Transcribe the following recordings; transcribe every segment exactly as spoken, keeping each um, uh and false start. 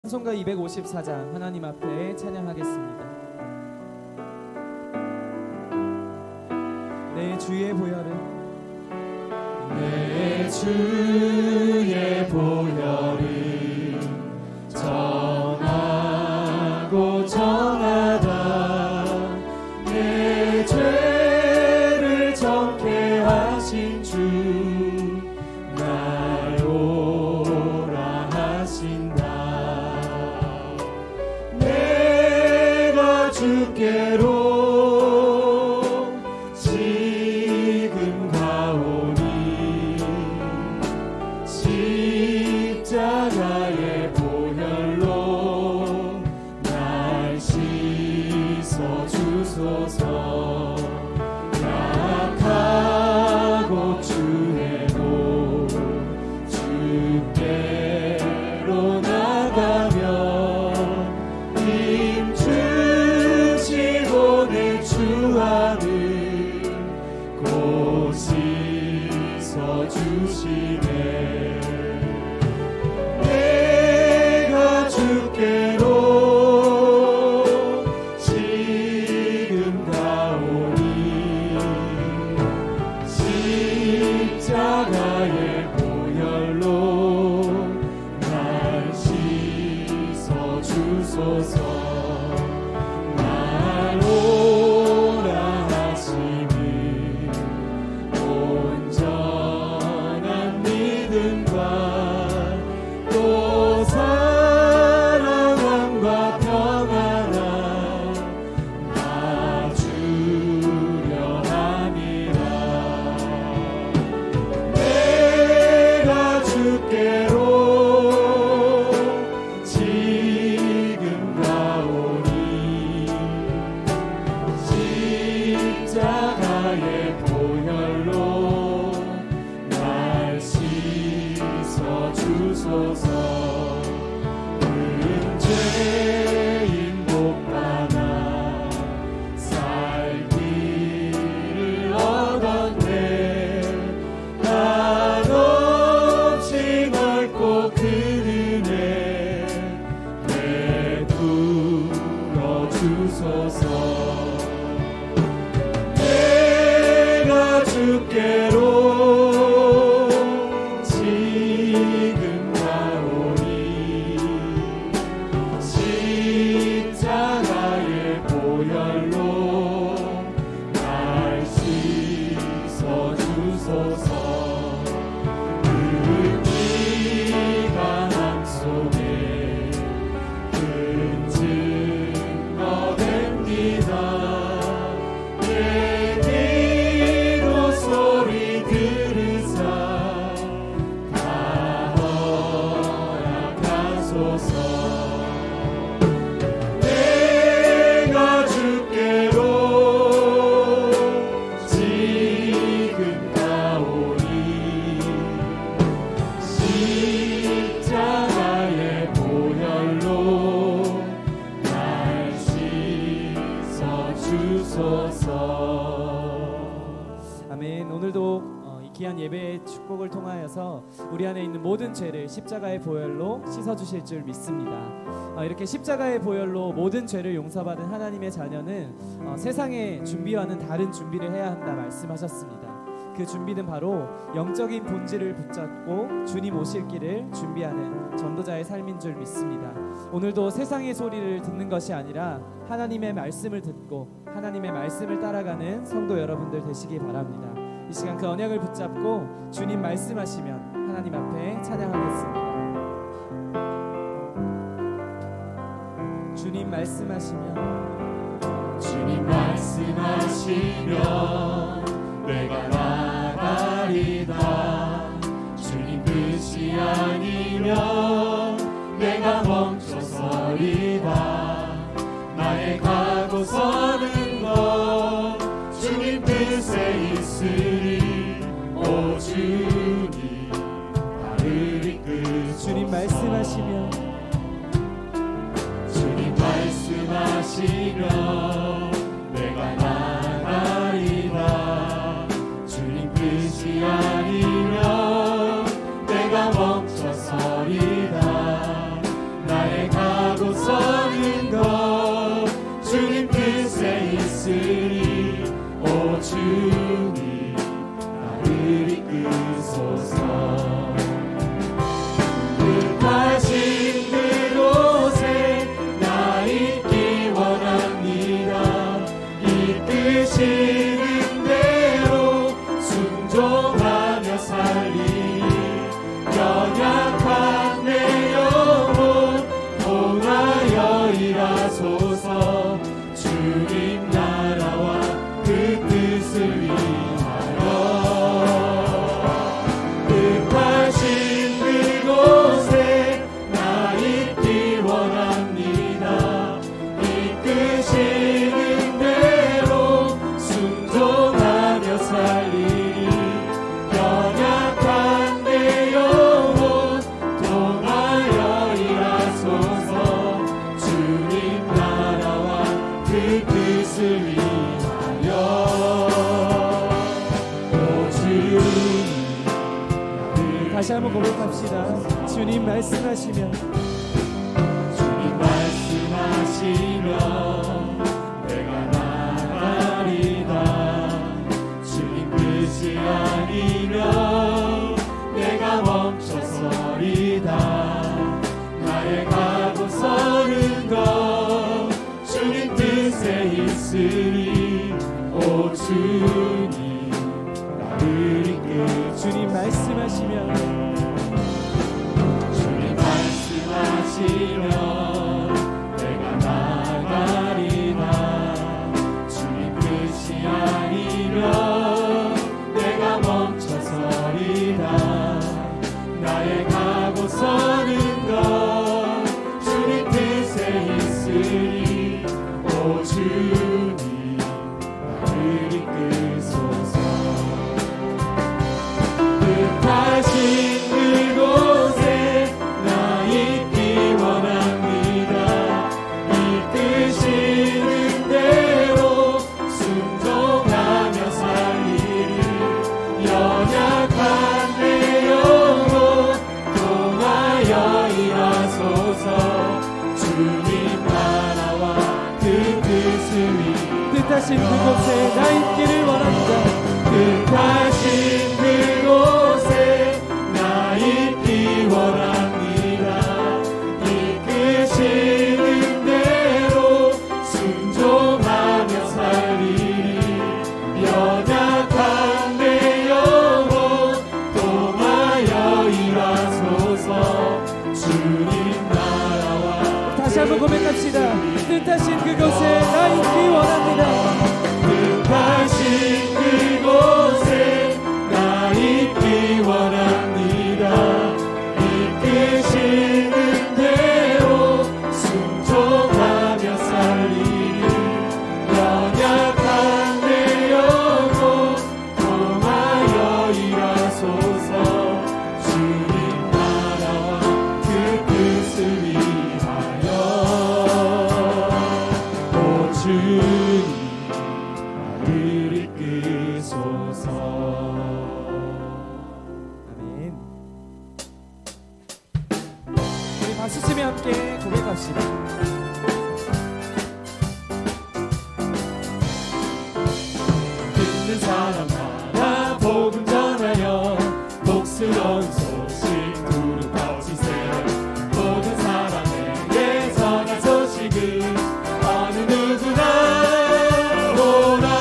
찬송가 이백오십사 장 하나님 앞에 찬양하겠습니다. 내 주의 보혈은 내 주의 보혈은 정하고 정하다 내 죄를 정케 하신 주 날 오라 하신다. 내가 주께로 지금 가오니 십자가의 보혈로 날 씻어 주소서. 약하고 주해도 주께로 나가면 힘 주시고 내 주하는 곧 씻어 주시네. 내가 주께로 지금 가오니 십자가의 보혈로 날 씻어 주소서. 날 오라 하시니 온전한 믿음과 또 사랑함과 평안함 나 주려 함이라. 내가 주께로 지금 가오니 십자가의 보혈로 날 씻어 주소서. 은 죄인 복받아 살 길을 얻었네. 한없이 넓고 큰 은혜 베풀어 주소서. 내가 주께로 지금 가오니 십자가의 보혈로 날 씻어 주소서. 그 기간함 속에 큰 증거 됩니다. 내 기도 소리 들으사 다 허락하소서. 내가 주께로 지금 가오니 십자가의 보혈로 날 씻어 주소서. 아멘. 오늘도 어, 이 귀한 예배의 축복을 통하여서 우리 안에 있는 모든 죄를 십자가의 보혈로 씻어주실 줄 믿습니다. 어, 이렇게 십자가의 보혈로 모든 죄를 용서받은 하나님의 자녀는 어, 세상에 준비와는 다른 준비를 해야 한다 말씀하셨습니다. 그 준비는 바로 영적인 본질을 붙잡고 주님 오실 길을 준비하는 전도자의 삶인 줄 믿습니다. 오늘도 세상의 소리를 듣는 것이 아니라 하나님의 말씀을 듣고 하나님의 말씀을 따라가는 성도 여러분들 되시기 바랍니다. 이 시간 그 언약을 붙잡고 주님 말씀하시면 하나님 앞에 찬양하겠습니다. 주님 말씀하시면 주님 말씀하시면 내가 나가리다. 주님 뜻이 아니면 내가 멈춰서리다. 나의 가고 서는 것 주님 뜻에 있으리. 오 주님 나를 이끄소서. 주님 말씀하시면 주님 말씀하시면 내가 나가리다. 주님 뜻이 아니면 내가 멈춰서리다. 나의 서는 것 주님 뜻에 있으리. 오 주님 나를 이끄소서. 뜻하신 그곳에 나 있기 원합니다. 이끄시는 대로 순종하며 살리리. 연약한 내 영혼 통하여 일하소서. 주님 나라와 그 뜻을 위하여. 뜻하신 그곳에 나 있기 원합니다. 이끄시는 대로 순종하며 살리리. 연약한 내 영혼 통하여 일하소서. 주님 나라와 그 뜻을 위하여. 오 주님 다시 한번 고백합시다. 주님 말씀하시면 주님 말씀하시면 내가 나가리다. 주님 뜻이 아니면 내가 멈춰서리다. 나의 가고 서는 것 주님 뜻에 있으리. 오 주님 나를 이끌. 주님 말씀하시면 주님 말씀하시면 내가 나가리다. 주님 뜻이 아니면 내가 멈춰서리다. 나의 가고 서는 것 주님 뜻에 있으리. 오 주님 나를 이끄소서. 뜻하신 그곳에 나 있기 원합니다. 이끄시는 대로 순종하며 살리리. 연약한 내 영혼 통하여 일하소서. 주님 나라와 그 뜻을 위하여. 뜻하신 그곳에 나 있기를 원합니다. 뜻하신 그곳에 나 있기 원합니다. 이끄시는 대로 순종하며 살리리. 연약한 내 영혼 통하여 일하소서. 주님 나라와 다시 한번 고백합시다. 뜻하신 그곳에 나 있기 원합니다. 뜻하신 그곳에 나 있기 원합니다. 이끄시는 대로 순종하며 살리리. 연약한 내 영혼 통하여 일하소서. 주님 나라와 그 뜻을 위하여. 오 주님 나를 이끄소서. 아멘. 우리 박수 치며 함께 고백합시다. 듣는 사람마다 복음 전하여 복스러운 소식 두루 퍼지세. 모든 사람에게 선한 소식을 어느 누구나 오라.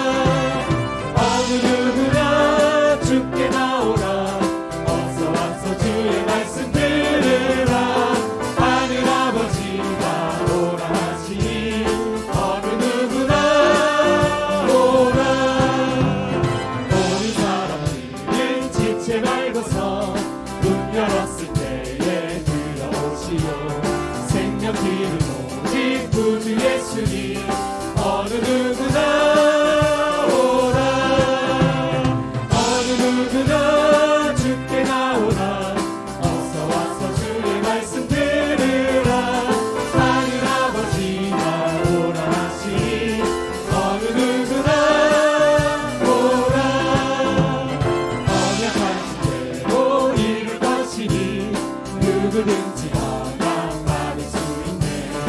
어느 누구나 주께 나오라. 어서 와서 주의 말씀 들으라. 하늘 아버지가 오라 하시니 어느 누구나 오라. 모든 사람들은 지체 말고서 문 열었을 때에 들어오시오. 생명 기름 오직 구주 예수님 어느 누구나 오라. 어느 누구나 주께 나오라. 어서 와서 주의 말씀 들으라. 하늘 아버지가 오라 하시니 어느 누구나 오라. 언약하신 대로 이룰 것이니 누구든지 다 받을 수 있네.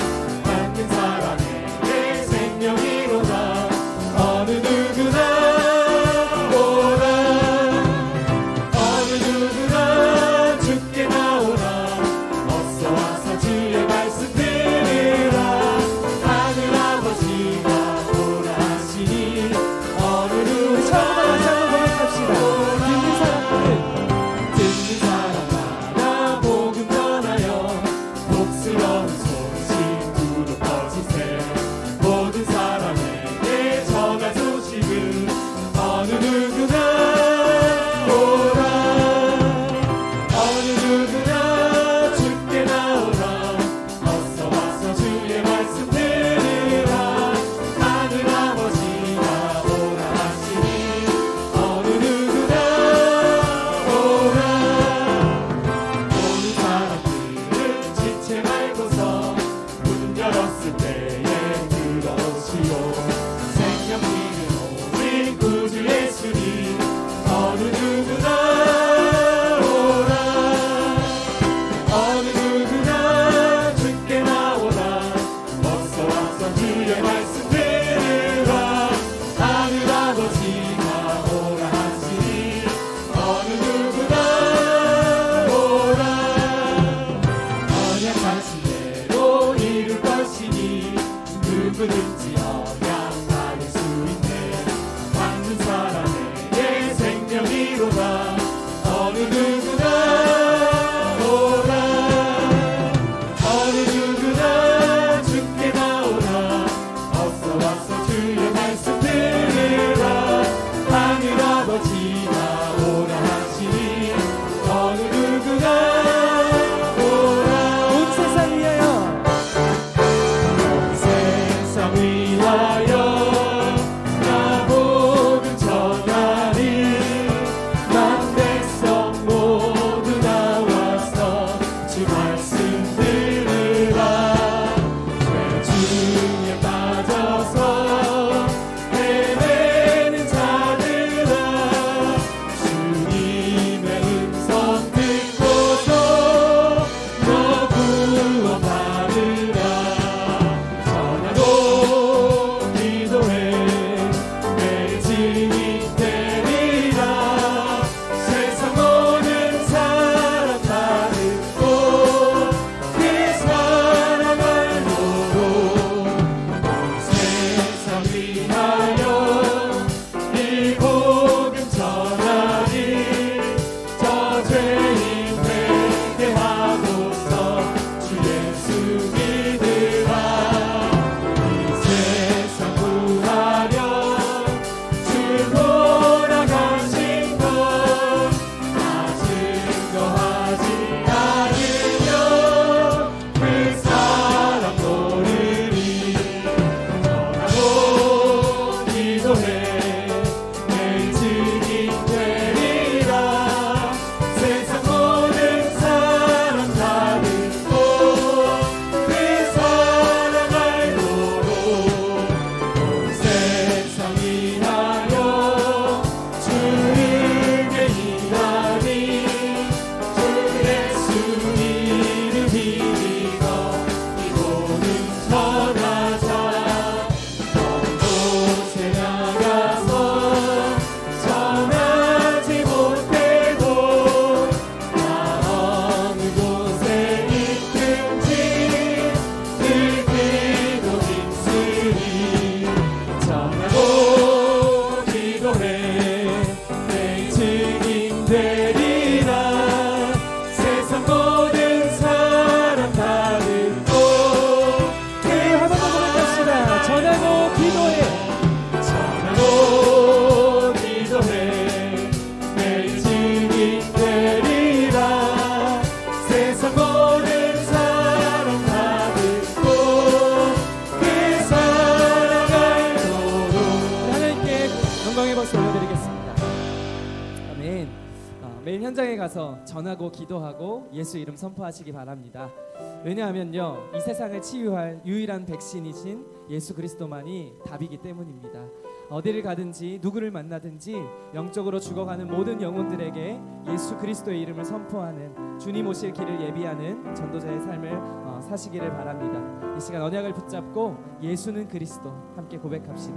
이룰 것이니 누구든지 허락받을 수 있네. 받는 사람에게 생명이로다. 어느 누구나 오라. 어느 누구나 주께 나오라. 어서 와서 주의 말씀 들으라. 하늘 아버지가 오라 하시니 어느 누구나 온 세상 위하여 온 세상 위하여 나 복음 전하리. 만 백성 모두 나와서 주 말씀 들으라. 죄 중에 빠져서 헤매는 자들아, 주님의 음성 듣고서 너 구원 받으라. 전하고 기도해 내 증인 되리라. 세상 모든 사람 다 듣고 그 사랑 알도록 온 세상 위하여 이 복음 전하리. 저 죄인 회개하고서 주 예수 믿으라. 이 세상 구하려 주 돌아가신 것 다 증거하지 않으면 그 사람 모르리. 전하고 기도해 내 증인 되리라. 세상 모든 사람 다 듣고 그 사랑 알도록 온 세상 위하여 주님의 일하니. 주 예수 이름 믿어 이 복음 전하자. 먼 곳에 나가서 전하지 못해도 나 어느 곳에 있든지 들기도 힘쓰리. 전하고 기도해 내 증인 되리라. 세상 모든 사람 다 듣고 그 한번 더 부릅시다. 전하고 기도해 전하고 기도해 내 증인 되리라. 세상 모든 사람 다 듣고 그 사랑 알도록. 하나님께 영광의 박수 올려드리겠습니다. 아멘. 어, 매일 현장에 가서 전하고 기도하고 예수 이름 선포하시기 바랍니다. 왜냐하면요, 이 세상을 치유할 유일한 백신이신 예수 그리스도만이 답이기 때문입니다. 어디를 가든지 누구를 만나든지 영적으로 죽어가는 모든 영혼들에게 예수 그리스도의 이름을 선포하는, 주님 오실 길을 예비하는 전도자의 삶을 어, 사시기를 바랍니다. 이 시간 언약을 붙잡고 예수는 그리스도 함께 고백합시다.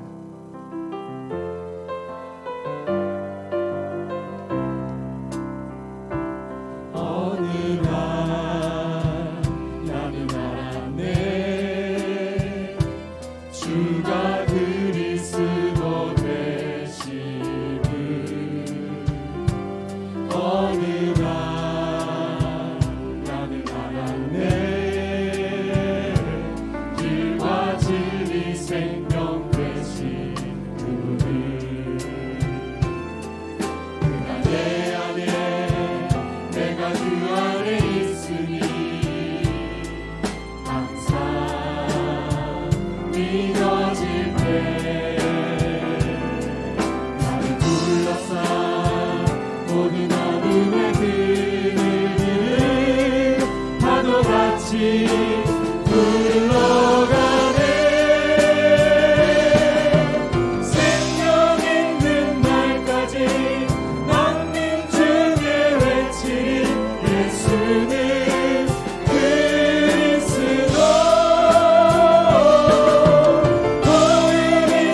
어느 날 나는 알았네. 주가 그리스도 되심을. 어느 날 나는 알았네. 길과 진리 생명 되신 그를. 그가 내 안에 내가 그 안에 있으니 항상 믿어질 때 나를 둘러싼 모든 어둠의 그늘들은 파도같이 흘러가네. 생명 있는 날까지 남는 중에 외치리. 예수는 그리스도. 보이는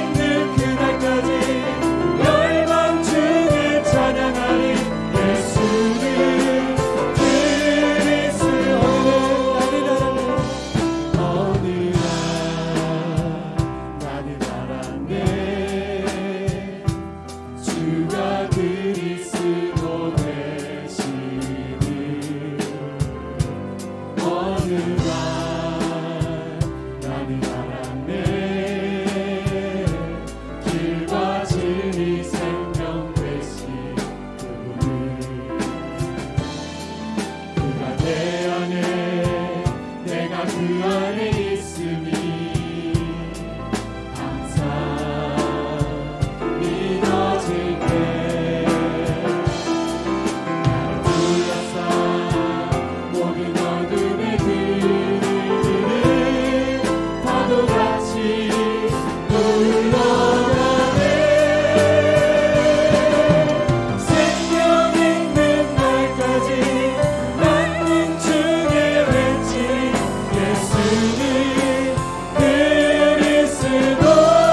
예수는 그리스도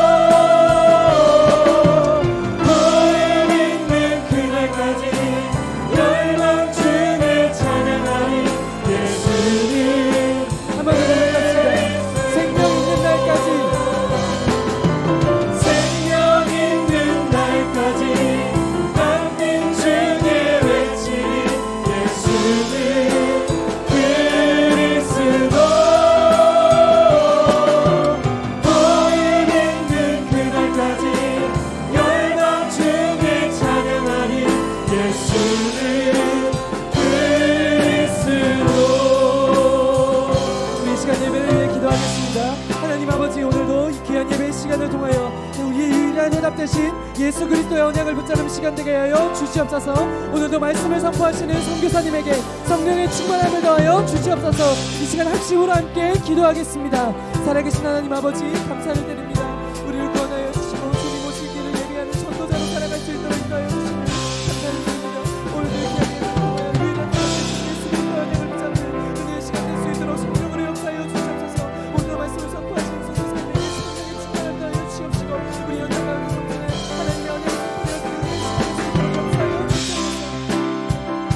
너의 믿는 그날까지 열방 중에 찬양하리 예수는 한번 더 고백합시다. 생명 있는 날까지 생명 있는 날까지 남는 중에 외치리 예수는 그리스도 너의 믿는 그날까지 열방 중에 찬양하리 예수는 그리스도. 우리 이 시간 예배를 위해 기도하겠습니다. 하나님 아버지, 오늘도 이 귀한 예배의 시간을 통하여 우리의 유일한 해답 대신 예수 그리스도의 언약을 붙잡는 시간 되게 하여 주시옵소서. 오늘도 말씀을 선포하시는 선교사님에게 성령의 충만함을 더하여 주시옵소서. 이 시간 학식으로 함께 기도하겠습니다. 살아계신 하나님 아버지, 감사를 드립니다. 우리를 구원하여 주시고 주님 오실 길을 예비하는 전도자로 살아갈 수 있도록 인도하여 주시니 감사를 드립니다. 오늘도 이 귀한 예배를 통하여 유일한 해답 대신 예수 그리스도의 언약을 붙잡는 은혜의 시간 될 수 있도록 성령으로 역사하여 주시옵소서. 오늘도 말씀을 선포하시는 선교사님에게 성령의 충만함을 더하여 주시옵시고 우리 연장 가운데 성전에 하나님의 언약을 선포하여 드리는 은혜의 시간 될 수 있도록 역사하여 주시옵소서.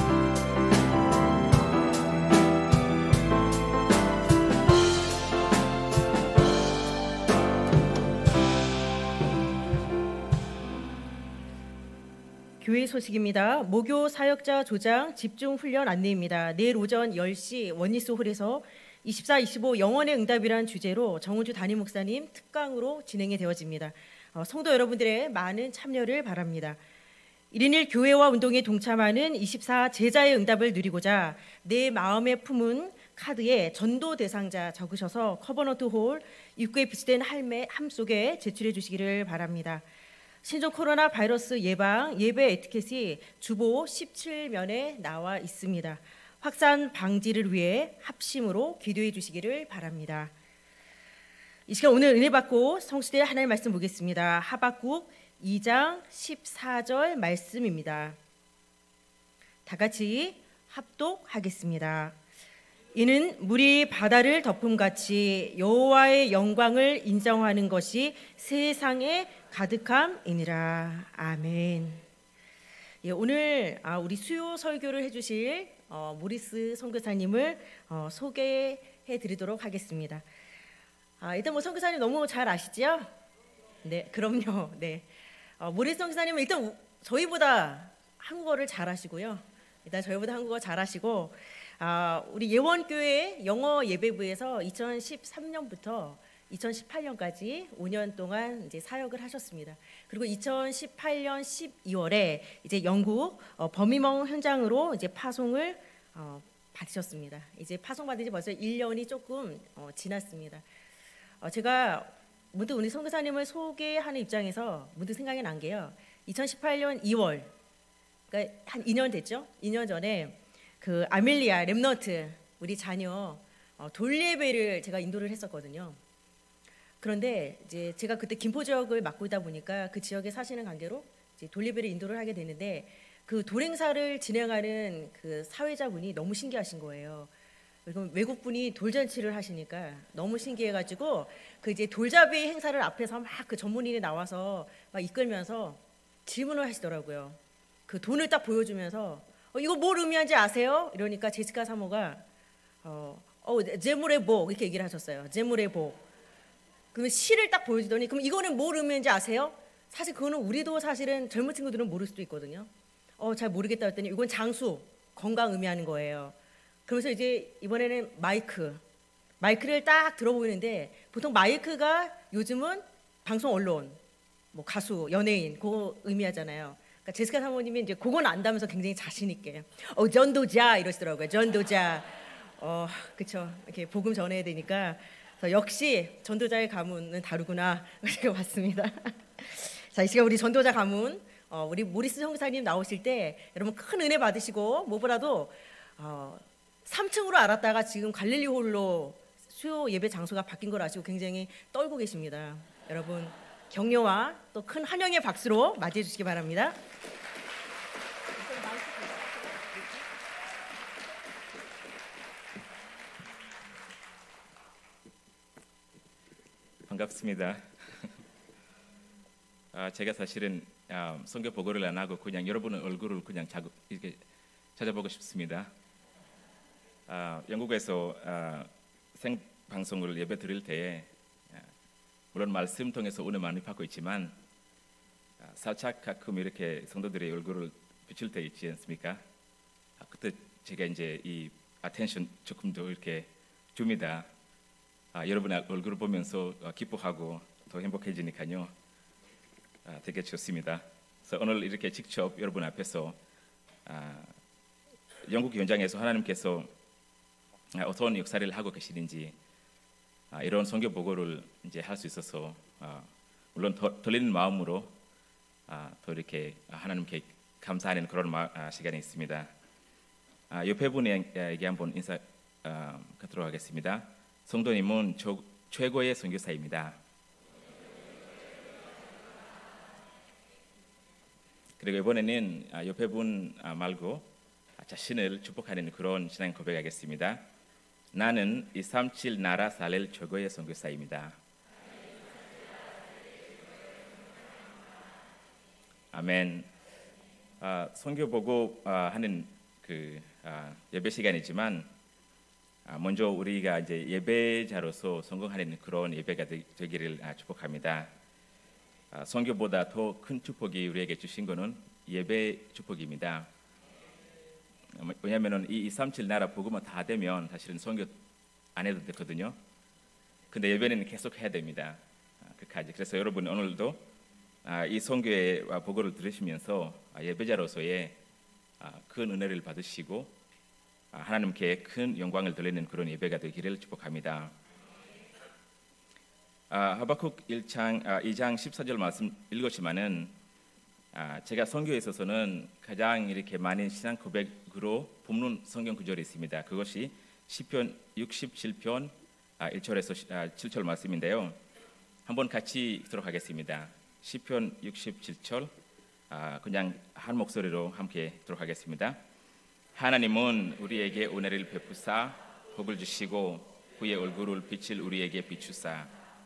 교회 소식입니다. 모교 사역자 조장 집중 훈련 안내입니다. 내일 오전 열 시 원리스 홀에서 이십사, 이십오 영원의 응답이란 주제로 정우주 담임 목사님 특강으로 진행이 되어집니다. 어, 성도 여러분들의 많은 참여를 바랍니다. 일인일 교회와 운동에 동참하는 이십사 제자의 응답을 누리고자 내 마음에 품은 카드에 전도 대상자 적으셔서 커버너트 홀 입구에 비치된 할매 함 속에 제출해 주시기를 바랍니다. 신종 코로나 바이러스 예방 예배 에티켓이 주보 십칠 면에 나와 있습니다. 확산 방지를 위해 합심으로 기도해 주시기를 바랍니다. 이 시간 오늘 은혜 받고 성취될 하나님의 말씀 보겠습니다. 하박국 이 장 십사 절 말씀입니다. 다 같이 합독하겠습니다. 이는 물이 바다를 덮음같이 여호와의 영광을 인정하는 것이 세상에 가득함이니라. 아멘. 예, 오늘 아, 우리 수요 설교를 해주실 어, 모리스 선교사님을 어, 소개해 드리도록 하겠습니다. 아, 일단 뭐 선교사님 너무 잘 아시죠? 네, 그럼요. 네, 어, 모리스 선교사님은 일단 우, 저희보다 한국어를 잘하시고요. 일단 저희보다 한국어 잘하시고, 아, 우리 예원교회 영어 예배부에서 이천십삼 년부터 이천십팔 년까지 오 년 동안 이제 사역을 하셨습니다. 그리고 이천십팔 년 십이월에 이제 영국 어, 버미멍 현장으로 이제 파송을 어, 받으셨습니다. 이제 파송 받은 지 벌써 일 년이 조금 어, 지났습니다. 어, 제가 문득 우리 선교사님을 소개하는 입장에서 문득 생각이 난 게요. 이천십팔 년 이월, 그러니까 한 이 년 됐죠? 이 년 전에 그 아멜리아 렘넌트 우리 자녀 어, 돌예배를 제가 인도를 했었거든요. 그런데 이제 제가 그때 김포 지역을 맡고 있다 보니까 그 지역에 사시는 관계로 이제 돌예배를 인도를 하게 되는데 그 돌행사를 진행하는 그 사회자분이 너무 신기하신 거예요. 그리고 외국분이 돌잔치를 하시니까 너무 신기해가지고 그 이제 돌잡이 행사를 앞에서 막 그 전문인이 나와서 막 이끌면서 질문을 하시더라고요. 그 돈을 딱 보여주면서 어, 이거 뭘 의미하는지 아세요? 이러니까 제시카 사모가 어, 어 재물의 복 이렇게 얘기를 하셨어요. 재물의 복. 그러면 시를 딱 보여주더니 그럼 이거는 뭘 의미하는지 아세요? 사실 그거는 우리도 사실은 젊은 친구들은 모를 수도 있거든요. 어, 잘 모르겠다 했더니 이건 장수, 건강 의미하는 거예요. 그러면서 이제 이번에는 마이크, 마이크를 딱 들어보이는데 보통 마이크가 요즘은 방송 언론, 뭐 가수, 연예인 그거 의미하잖아요. 그러니까 제시카 사모님이 이제 그건 안다면서 굉장히 자신 있게 어 전도자 이러시더라고요. 전도자. 어, 그렇죠. 이렇게 복음 전해야 되니까. 역시 전도자의 가문은 다르구나 이렇게 봤습니다. 자, 이 시간 우리 전도자 가문 어, 우리 모리스 형사님 나오실 때 여러분 큰 은혜 받으시고 무엇보다도 어, 삼 층으로 알았다가 지금 갈릴리 홀로 수요 예배 장소가 바뀐 걸 아시고 굉장히 떨고 계십니다. 여러분 격려와 또 큰 환영의 박수로 맞이해 주시기 바랍니다. 반갑습니다. 아, 제가 사실은 아, 선교 보고를 안 하고 그냥 여러분의 얼굴을 그냥 자꾸 이렇게 찾아보고 싶습니다. 아, 영국에서 아, 생방송을 예배 드릴 때에 아, 물론 말씀 통해서 은혜 많이 받고 있지만 아, 살짝 가끔 이렇게 성도들의 얼굴을 비출 때 있지 않습니까? 아, 그때 제가 이제 이 attention 조금 더 이렇게 줍니다. 아, 여러분의 얼굴을 보면서 어, 기뻐하고 더 행복해지니까요. 아, 되게 좋습니다. 그래서 오늘 이렇게 직접 여러분 앞에서 아, 영국 현장에서 하나님께서 아, 어떤 역사를 하고 계시는지 아, 이런 선교 보고를 이제 할 수 있어서 아, 물론 더, 떨리는 마음으로 아, 더 이렇게 하나님께 감사하는 그런 마, 아, 시간이 있습니다. 아, 옆에 분에게 한번 인사 아, 갖도록 하겠습니다. 성도님은 조, 최고의 선교사입니다. 그리고 이번에는 아, 옆에 분 아, 말고 아, 자신을 축복하는 그런 신앙 고백하겠습니다. 나는 이백삼십칠 나라 살릴 최고의 선교사입니다. 아멘. 아, 선교 보고 아, 하는 그 아, 예배 시간이지만 아, 먼저 우리가 이제 예배자로서 성공하는 그런 예배가 되, 되기를 아, 축복합니다. 아, 선교보다 더 큰 축복이 우리에게 주신 것은 예배 축복입니다. 왜냐하면 이 이백삼십칠 나라 복음만 다 되면 사실은 선교 안 해도 되거든요. 근데 예배는 계속 해야 됩니다. 아, 끝까지. 그래서 여러분 오늘도 아, 이 선교의 보고를 들으시면서 아, 예배자로서의 아, 큰 은혜를 받으시고 아, 하나님께 큰 영광을 돌리는 그런 예배가 되기를 축복합니다. 아, 하박국 일 장, 아, 이 장 십사 절 말씀 읽으시면은 아, 제가 선교에 있어서는 가장 이렇게 많은 신앙 고백으로 뽑는 성경 구절이 있습니다. 그것이 시편 육십칠 편 아, 일 절에서 아, 칠 절 말씀인데요. 한번 같이 읽도록 하겠습니다. 시편 육십칠 절 아, 그냥 한 목소리로 함께 읽도록 하겠습니다. 하나님은 우리에게 은혜를 베푸사 복을 주시고 그의 얼굴을 빛을 우리에게 비추사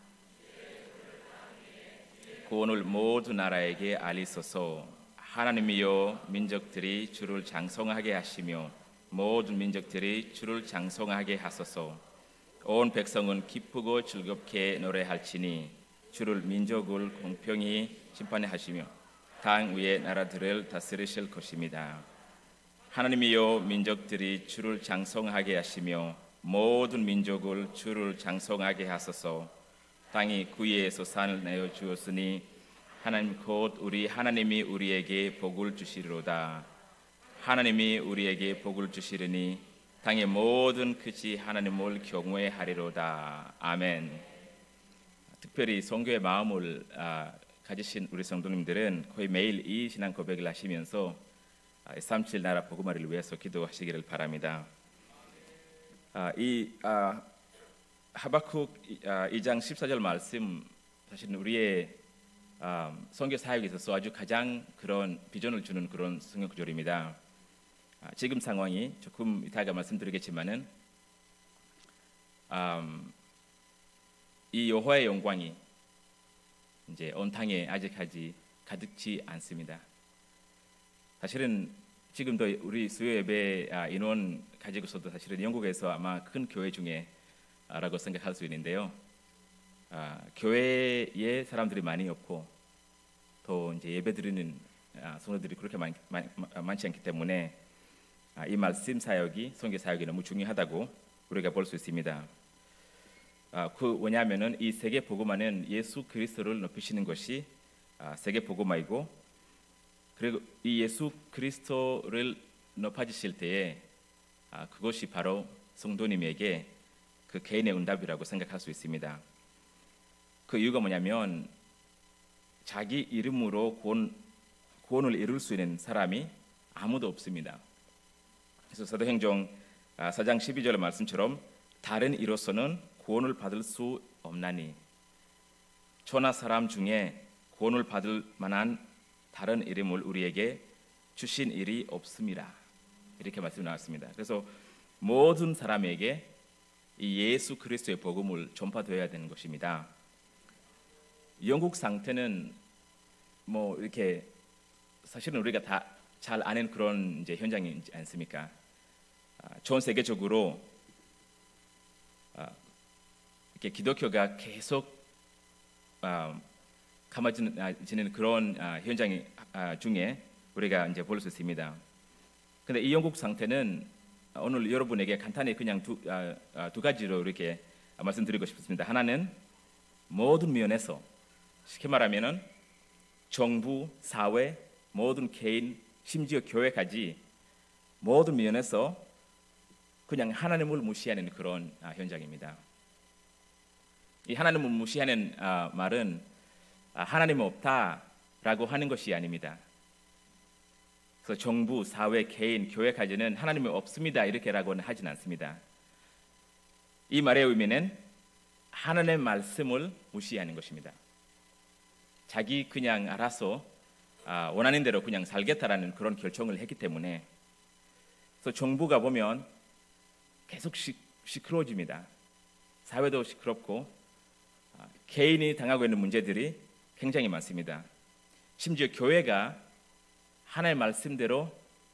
구원을 모든 나라에게 알리소서. 하나님이여 민족들이 주를 장성하게 하시며 모든 민족들이 주를 장성하게 하소서. 온 백성은 기쁘고 즐겁게 노래할지니 주를 민족을 공평히 심판해 하시며 땅 위의 나라들을 다스리실 것입니다. 하나님이여 민족들이 주를 장성하게 하시며 모든 민족을 주를 장성하게 하소서. 땅이 구유에서 산을 내어 주었으니 하나님 곧 우리 하나님이 우리에게 복을 주시리로다. 하나님이 우리에게 복을 주시리니 땅의 모든 끝이 하나님을 경외하리로다. 아멘. 특별히 선교의 마음을 아, 가지신 우리 성도님들은 거의 매일 이 신앙 고백을 하시면서 아, 삼칠 나라 복음화를 위해서 기도하시기를 바랍니다. 아, 이 아, 하박국 이 장 십사 절 말씀 사실은 우리의 선교 사역에 있어서 아주 가장 그런 비전을 주는 그런 성경 구절입니다. 지금 상황이 조금 이따가 말씀드리겠지만은 이 여호와의 영광이 이제 온 땅에 아직까지 가득지 않습니다. 사실은 지금도 우리 수요 예배 인원 가지고서도 사실은 영국에서 아마 큰 교회 중에 라고 생각할 수 있는데요. 아, 교회에 사람들이 많이 없고 또 이제 예배드리는 아, 성도들이 그렇게 많, 많, 많지 않기 때문에 아, 이 말씀 사역이 선교 사역이 너무 중요하다고 우리가 볼 수 있습니다. 아, 그 왜냐하면은 이 세계 복음화는 예수 그리스도를 높이시는 것이 아, 세계 복음화이고 그리고 이 예수 그리스도를 높아지실 때에 아, 그것이 바로 성도님에게 그 개인의 응답이라고 생각할 수 있습니다. 그 이유가 뭐냐면 자기 이름으로 구원, 구원을 이룰 수 있는 사람이 아무도 없습니다. 그래서 사도행전 사 장 십이 절의 말씀처럼 다른 이로서는 구원을 받을 수 없나니 천하 사람 중에 구원을 받을 만한 다른 이름을 우리에게 주신 일이 없습니다. 이렇게 말씀이 나왔습니다. 그래서 모든 사람에게 이 예수 그리스도의 복음을 전파되어야 되는 것입니다. 영국 상태는 뭐 이렇게 사실은 우리가 다 잘 아는 그런 이제 현장이지 않습니까? 아, 전 세계적으로 아, 이렇게 기독교가 계속 아, 감아지는 그런 아, 현장 아, 중에 우리가 이제 볼 수 있습니다. 근데 이 영국 상태는 오늘 여러분에게 간단히 그냥 두, 아, 아, 두 가지로 이렇게 말씀드리고 싶습니다. 하나는 모든 면에서 쉽게 말하면은 정부, 사회, 모든 개인, 심지어 교회까지 모든 면에서 그냥 하나님을 무시하는 그런 아, 현장입니다. 이 하나님을 무시하는 아, 말은 아, 하나님 없다라고 하는 것이 아닙니다. 그래서 정부, 사회, 개인, 교회까지는 하나님이 없습니다 이렇게라고는 하진 않습니다. 이 말의 의미는 하나님의 말씀을 무시하는 것입니다. 자기 그냥 알아서 아, 원하는 대로 그냥 살겠다라는 그런 결정을 했기 때문에 그래서 정부가 보면 계속 시, 시끄러워집니다. 사회도 시끄럽고 아, 개인이 당하고 있는 문제들이 굉장히 많습니다. 심지어 교회가 하나님의 말씀대로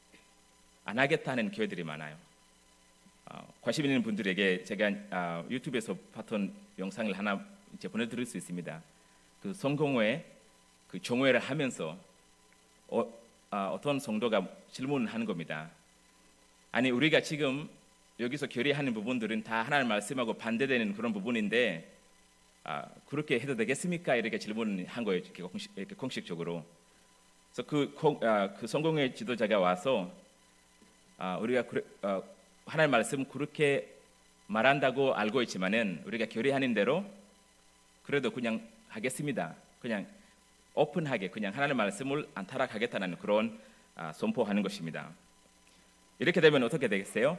안 하겠다는 교회들이 많아요. 어, 관심 있는 분들에게 제가 어, 유튜브에서 봤던 영상을 하나 이제 보내드릴 수 있습니다. 그 성공회 그 정회를 하면서 어, 어, 어떤 성도가 질문을 하는 겁니다. 아니 우리가 지금 여기서 결의하는 부분들은 다 하나님 말씀하고 반대되는 그런 부분인데 아, 그렇게 해도 되겠습니까? 이렇게 질문을 한 거예요. 이렇게, 공식, 이렇게 공식적으로. 그래서 그, 아, 그 성공회 지도자가 와서 아, 우리가 그래, 아, 하나님 말씀 그렇게 말한다고 알고 있지만은 우리가 결의하는 대로 그래도 그냥 하겠습니다. 그냥 오픈하게 그냥 하나님 말씀을 안 타락하겠다는 그런 아, 선포하는 것입니다. 이렇게 되면 어떻게 되겠어요?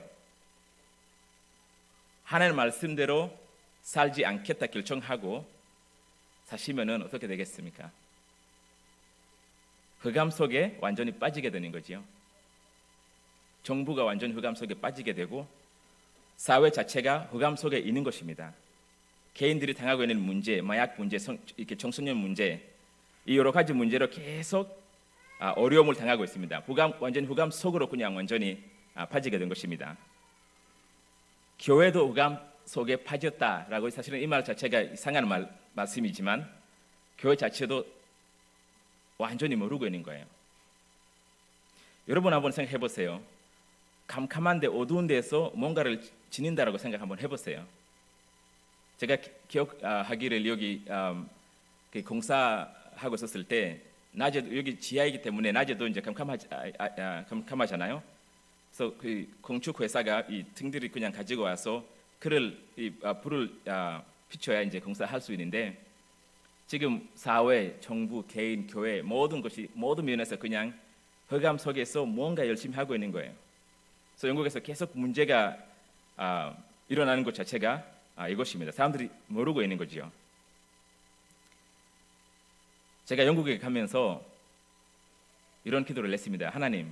하나님 말씀대로 살지 않겠다 결정하고 사시면은 어떻게 되겠습니까? 흑암 속에 완전히 빠지게 되는 거지요. 정부가 완전히 흑암 속에 빠지게 되고 사회 자체가 흑암 속에 있는 것입니다. 개인들이 당하고 있는 문제, 마약 문제, 성, 이렇게 청소년 문제, 이 여러 가지 문제로 계속 아, 어려움을 당하고 있습니다. 흑암, 완전히 흑암 속으로 그냥 완전히 아, 빠지게 된 것입니다. 교회도 흑암 속에 빠졌다라고 사실은 이 말 자체가 이상한 말, 말씀이지만 교회 자체도 완전히 모르고 있는 거예요. 여러분 한번 생각해 보세요. 캄캄한데 어두운 데서 뭔가를 지닌다라고 생각 한번 해보세요. 제가 기억하기를 여기 음, 공사하고 있었을 때 낮에 여기 지하이기 때문에 낮에도 이제 캄캄하지, 아, 아, 캄캄하잖아요. 그래서 그 건축 회사가 이 등들이 그냥 가지고 와서 그를 이 아, 불을 아, 비춰야 이제 공사할 수 있는데 지금 사회, 정부, 개인, 교회 모든 것이 모든 면에서 그냥 흑암 속에서 뭔가 열심히 하고 있는 거예요. 그래서 영국에서 계속 문제가 아, 일어나는 것 자체가 아, 이것입니다. 사람들이 모르고 있는 거지요. 제가 영국에 가면서 이런 기도를 했습니다. 하나님,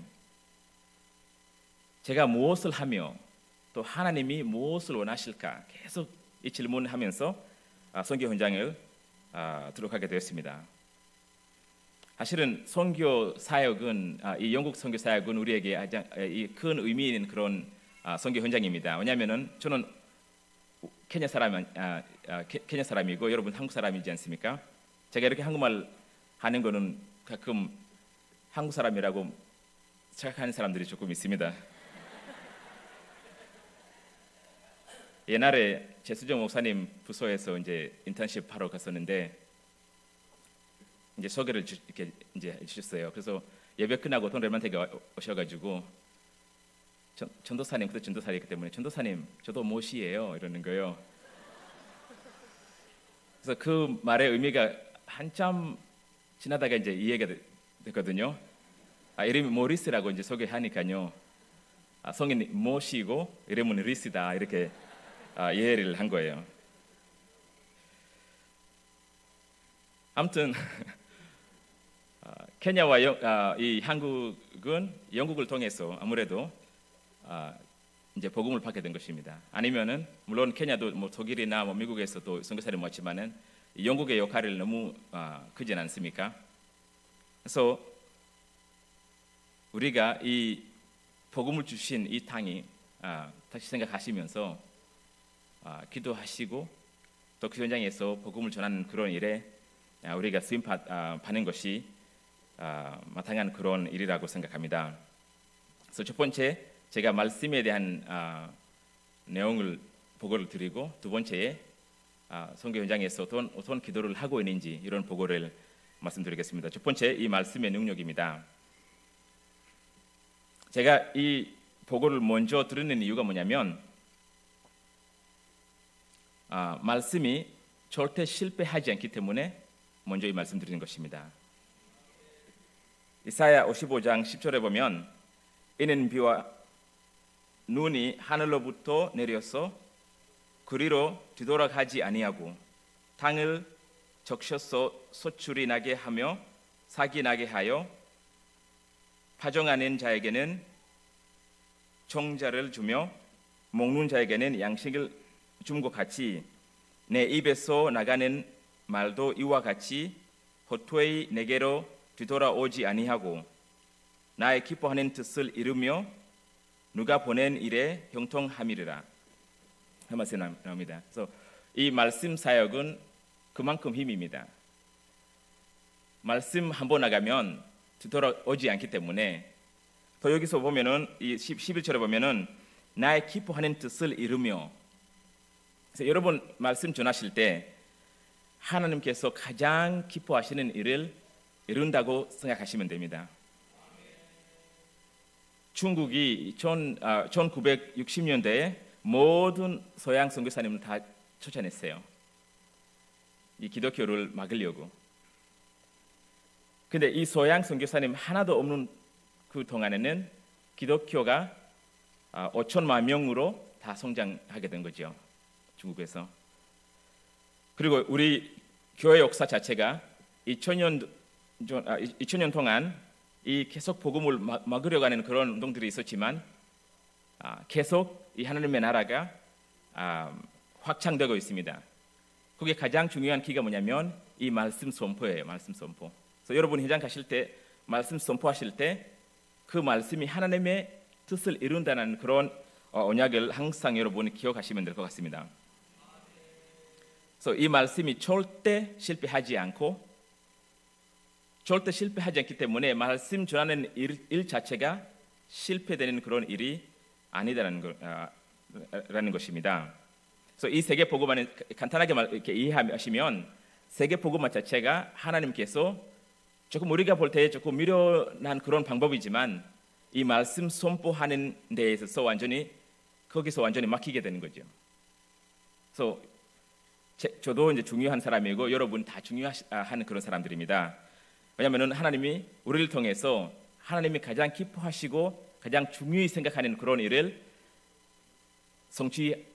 제가 무엇을 하며 또 하나님이 무엇을 원하실까 계속 이 질문을 하면서 아, 선교 현장을 아, 들어가게 되었습니다. 사실은 선교 사역은 아, 이 영국 선교 사역은 우리에게 가장 큰 의미 있는 그런 아, 선교 현장입니다. 왜냐하면은 저는 케냐 사람 아, 아, 케냐 사람이고 여러분 한국 사람이지 않습니까? 제가 이렇게 한국말 하는 거는 가끔 한국 사람이라고 생각하는 사람들이 조금 있습니다. 옛날에 제수정 목사님 부서에서 이제 인턴십 하러 갔었는데 이제 소개를 주, 이렇게 이제 해주셨어요. 그래서 예배 끝나고 돈 렘한테가 오셔가지고 전, 전도사님 그때 전도사이기 때문에 전도사님 저도 못이에요 이러는 거예요. 그래서 그 말의 의미가 한참 지나다가 이제 이해가 됐거든요. 아, 이름이 모리스라고 이제 소개하니까요. 아, 성인이 모시고 이름은 리스다 이렇게 아, 이해를 한 거예요. 아무튼 아, 케냐와 영, 아, 이 한국은 영국을 통해서 아무래도 아, 이제 복음을 받게 된 것입니다. 아니면은 물론 케냐도 뭐 독일이나 뭐 미국에서도 선교사를 모았지만은 영국의 역할을 너무 아, 크진 않습니까? 그래서 우리가 이 복음을 주신 이 땅이 아, 다시 생각하시면서 아, 기도하시고 또 그 현장에서 복음을 전하는 그런 일에 아, 우리가 쓰임 받, 아, 받는 것이 아, 마땅한 그런 일이라고 생각합니다. 그래서 첫 번째 제가 말씀에 대한 아, 내용을 보고를 드리고 두 번째에 아, 선교 현장에서 어떤, 어떤 기도를 하고 있는지 이런 보고를 말씀드리겠습니다. 첫 번째 이 말씀의 능력입니다. 제가 이 보고를 먼저 드리는 이유가 뭐냐면 아, 말씀이 절대 실패하지 않기 때문에 먼저 이 말씀 드리는 것입니다. 이사야 오십오 장 십 절에 보면 이는 비와 눈이 하늘로부터 내려서 그리로 뒤돌아가지 아니하고 땅을 적셔서 소출이 나게 하며 삭이 나게 하여 파종하는 자에게는 종자를 주며 먹는 자에게는 양식을 줌 것 같이 내 입에서 나가는 말도 이와 같이 헛되이 내게로 뒤돌아오지 아니하고 나의 기뻐하는 뜻을 이루며 누가 보낸 일에 형통함이리라. 그 말씀 나옵니다. 그래서 이 말씀 사역은 그만큼 힘입니다. 말씀 한 번 나가면 뒤돌아오지 않기 때문에 또 여기서 보면은 이 십일 절에 보면은 나의 기뻐하는 뜻을 이루며 그래서 여러분 말씀 전하실 때 하나님께서 가장 기뻐하시는 일을 이룬다고 생각하시면 됩니다. 중국이 천구백육십 년대에 모든 서양 선교사님을 다 쫓아냈어요. 이 기독교를 막으려고. 근데 이 서양 선교사님 하나도 없는 그 동안에는 기독교가 오천만 명으로 다 성장하게 된 거죠. 중국에서. 그리고 우리 교회 역사 자체가 이천 년, 이천 년 동안 이 계속 복음을 막으려고 하는 그런 운동들이 있었지만 계속 이 하나님의 나라가 확장되고 있습니다. 그게 가장 중요한 키가 뭐냐면 이 말씀 선포예요. 말씀 선포. 그래서 여러분 현장 가실 때 말씀 선포하실 때 그 말씀이 하나님의 뜻을 이룬다는 그런 언약을 항상 여러분이 기억하시면 될 것 같습니다. 그래서 이 말씀이 절대 실패하지 않고 절대 실패하지 않기 때문에 말씀 전하는 일, 일 자체가 실패되는 그런 일이 아니다라는 거, 아, 라는 것입니다. 그래서 이 세계 복음만을 간단하게 말, 이렇게 이해하시면 세계 복음만 자체가 하나님께서 조금 우리가 볼 때 조금 미련한 그런 방법이지만 이 말씀 선포하는 데 있어서 완전히 거기서 완전히 막히게 되는 거죠. 그래서 제, 저도 이제 중요한 사람이고 여러분 다 중요한 그런 사람들입니다. 왜냐하면 하나님이 우리를 통해서 하나님이 가장 기뻐하시고 가장 중요히 생각하는 그런 일을 성취하게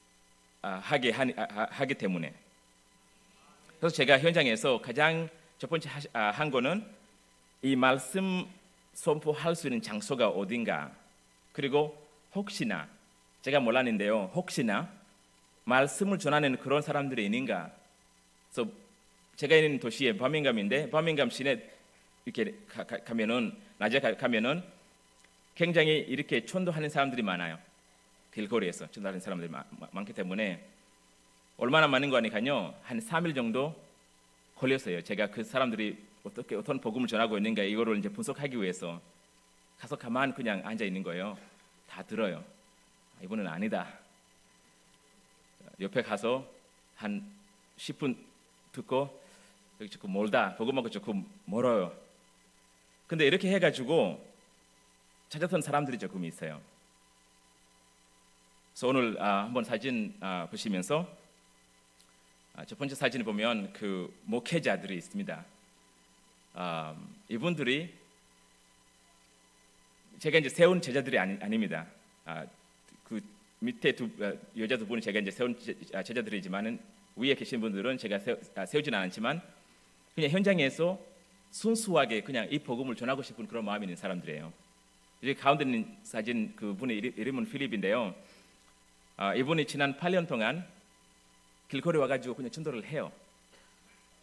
하기 때문에. 그래서 제가 현장에서 가장 첫 번째 한 거는 이 말씀 선포할 수 있는 장소가 어딘가, 그리고 혹시나 제가 몰랐는데요, 혹시나 말씀을 전하는 그런 사람들이 있는가. 그래서 제가 있는 도시에 버밍엄인데 버밍엄 시내 이렇게 가, 가, 가면은 낮에 가, 가면은 굉장히 이렇게 전도하는 사람들이 많아요. 길거리에서 전도하는 사람들이 마, 많기 때문에 얼마나 많은 거 아니까요, 한 삼 일 정도 걸렸어요. 제가 그 사람들이 어떻게 어떤 복음을 전하고 있는가 이거를 이제 분석하기 위해서 가서 가만 그냥 앉아 있는 거예요. 다 들어요. 이번은 아니다. 옆에 가서 한 십 분 듣고 여기 조금 멀다. 복음하고 조금 멀어요. 근데 이렇게 해가지고 찾았던 사람들이 조금 있어요. 그래서 오늘 아, 한번 사진 아, 보시면서 아, 첫 번째 사진을 보면 그 목회자들이 있습니다. 아, 이분들이 제가 이제 세운 제자들이 아니, 아닙니다. 아, 그 밑에 두 아, 여자 두 분이 제가 이제 세운 제자들이지만은 위에 계신 분들은 제가 세우, 아, 세우진 않았지만 그냥 현장에서 순수하게 그냥 이 복음을 전하고 싶은 그런 마음이 있는 사람들이에요. 이제 가운데 있는 사진 그 분의 이름은 필립인데요. 아, 이분이 지난 팔 년 동안 길거리 와가지고 그냥 전도를 해요.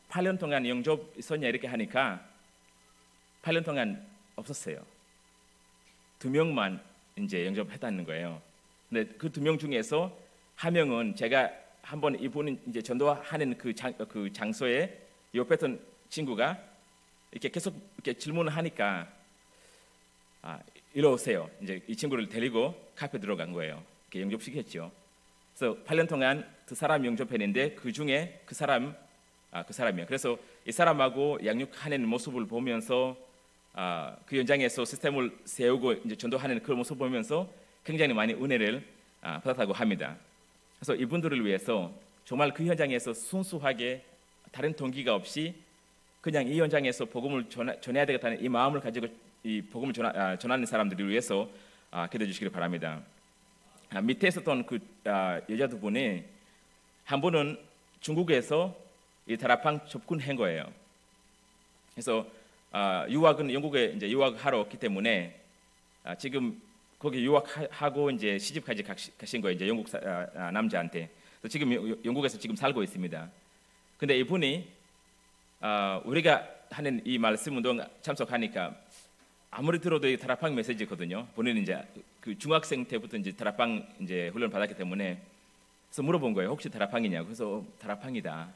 팔 년 동안 영접 있었냐 이렇게 하니까 팔 년 동안 없었어요. 두 명만 이제 영접했다는 거예요. 근데 그 두 명 중에서 한 명은 제가 한번 이분은 이제 전도하는 그, 장, 그 장소에 옆에 있던 친구가 이렇게 계속 이렇게 질문을 하니까 아, 이리 오세요. 이제 이 친구를 데리고 카페 들어간 거예요. 이렇게 영접시켰죠. 그래서 팔 년 동안 두 사람 영접했는데 그 중에 그 사람 아, 그 사람이에요. 그래서 이 사람하고 양육하는 모습을 보면서 아, 그 현장에서 시스템을 세우고 이제 전도하는 그 모습을 보면서 굉장히 많이 은혜를 아, 받았다고 합니다. 그래서 이분들을 위해서 정말 그 현장에서 순수하게 다른 동기가 없이 그냥 이 현장에서 복음을 전하, 전해야 되겠다는 이 마음을 가지고 이 복음을 전하, 아, 전하는 사람들을 위해서 아, 기도해 주시기를 바랍니다. 아, 밑에 있었던 그 아, 여자 두 분이 한 분은 중국에서 이 다락방 접근한 거예요. 그래서 아, 유학은 영국에 이제 유학하러 왔기 때문에 아, 지금 거기 유학하고 이제 시집까지 가신 거예요. 이제 영국 사, 아, 남자한테. 그래서 지금 영국에서 지금 살고 있습니다. 근데 이분이 아, 우리가 하는 이 말씀 운동 참석하니까 아무리 들어도 이 다락방 메시지거든요. 본인은 이제 그 중학생 때부터 이제 다락방 이제 훈련 받았기 때문에 그래서 물어본 거예요. 혹시 다락방이냐고. 그래서 어, 다락방이다.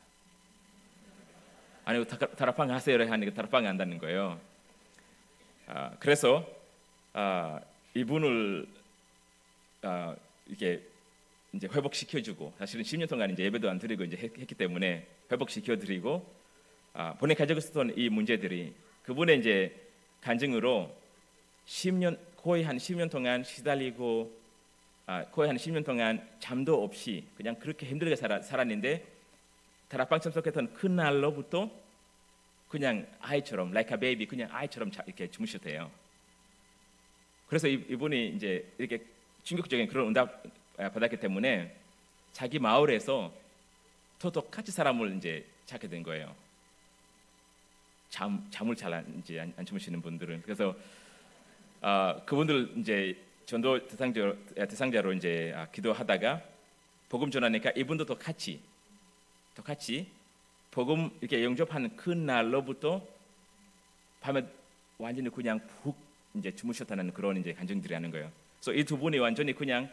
아니 다락방 하세요 하니까 다락방이 한다는 거예요. 아, 그래서 아, 이분을 아, 이렇게 이제 회복시켜주고 사실은 십 년 동안 이제 예배도 안 드리고 이제 했, 했기 때문에 회복시켜드리고 아, 본인 가지고 있었던 이 문제들이 그분의 이제 간증으로 십 년 거의 한 십 년 동안 시달리고 아, 거의 한 십 년 동안 잠도 없이 그냥 그렇게 힘들게 살아, 살았는데 다락방 참석했던 그 날로부터 그냥 아이처럼 like a baby 그냥 아이처럼 자, 이렇게 주무셨대요. 그래서 이, 이분이 이제 이렇게 충격적인 그런 응답 받았기 때문에 자기 마을에서 더 똑같이 사람을 이제 찾게 된 거예요. 잠 잠을 잘 안 이제 안, 안 주무시는 분들은 그래서 아, 그분들 이제 전도 대상자로, 대상자로 이제 아, 기도하다가 복음 전하니까 이분도 똑같이 똑같이 복음 이렇게 영접하는 그 날로부터 밤에 완전히 그냥 푹 이제 주무셨다는 그런 이제 간증들이 하는 거예요. 그래서 이 두 분이 완전히 그냥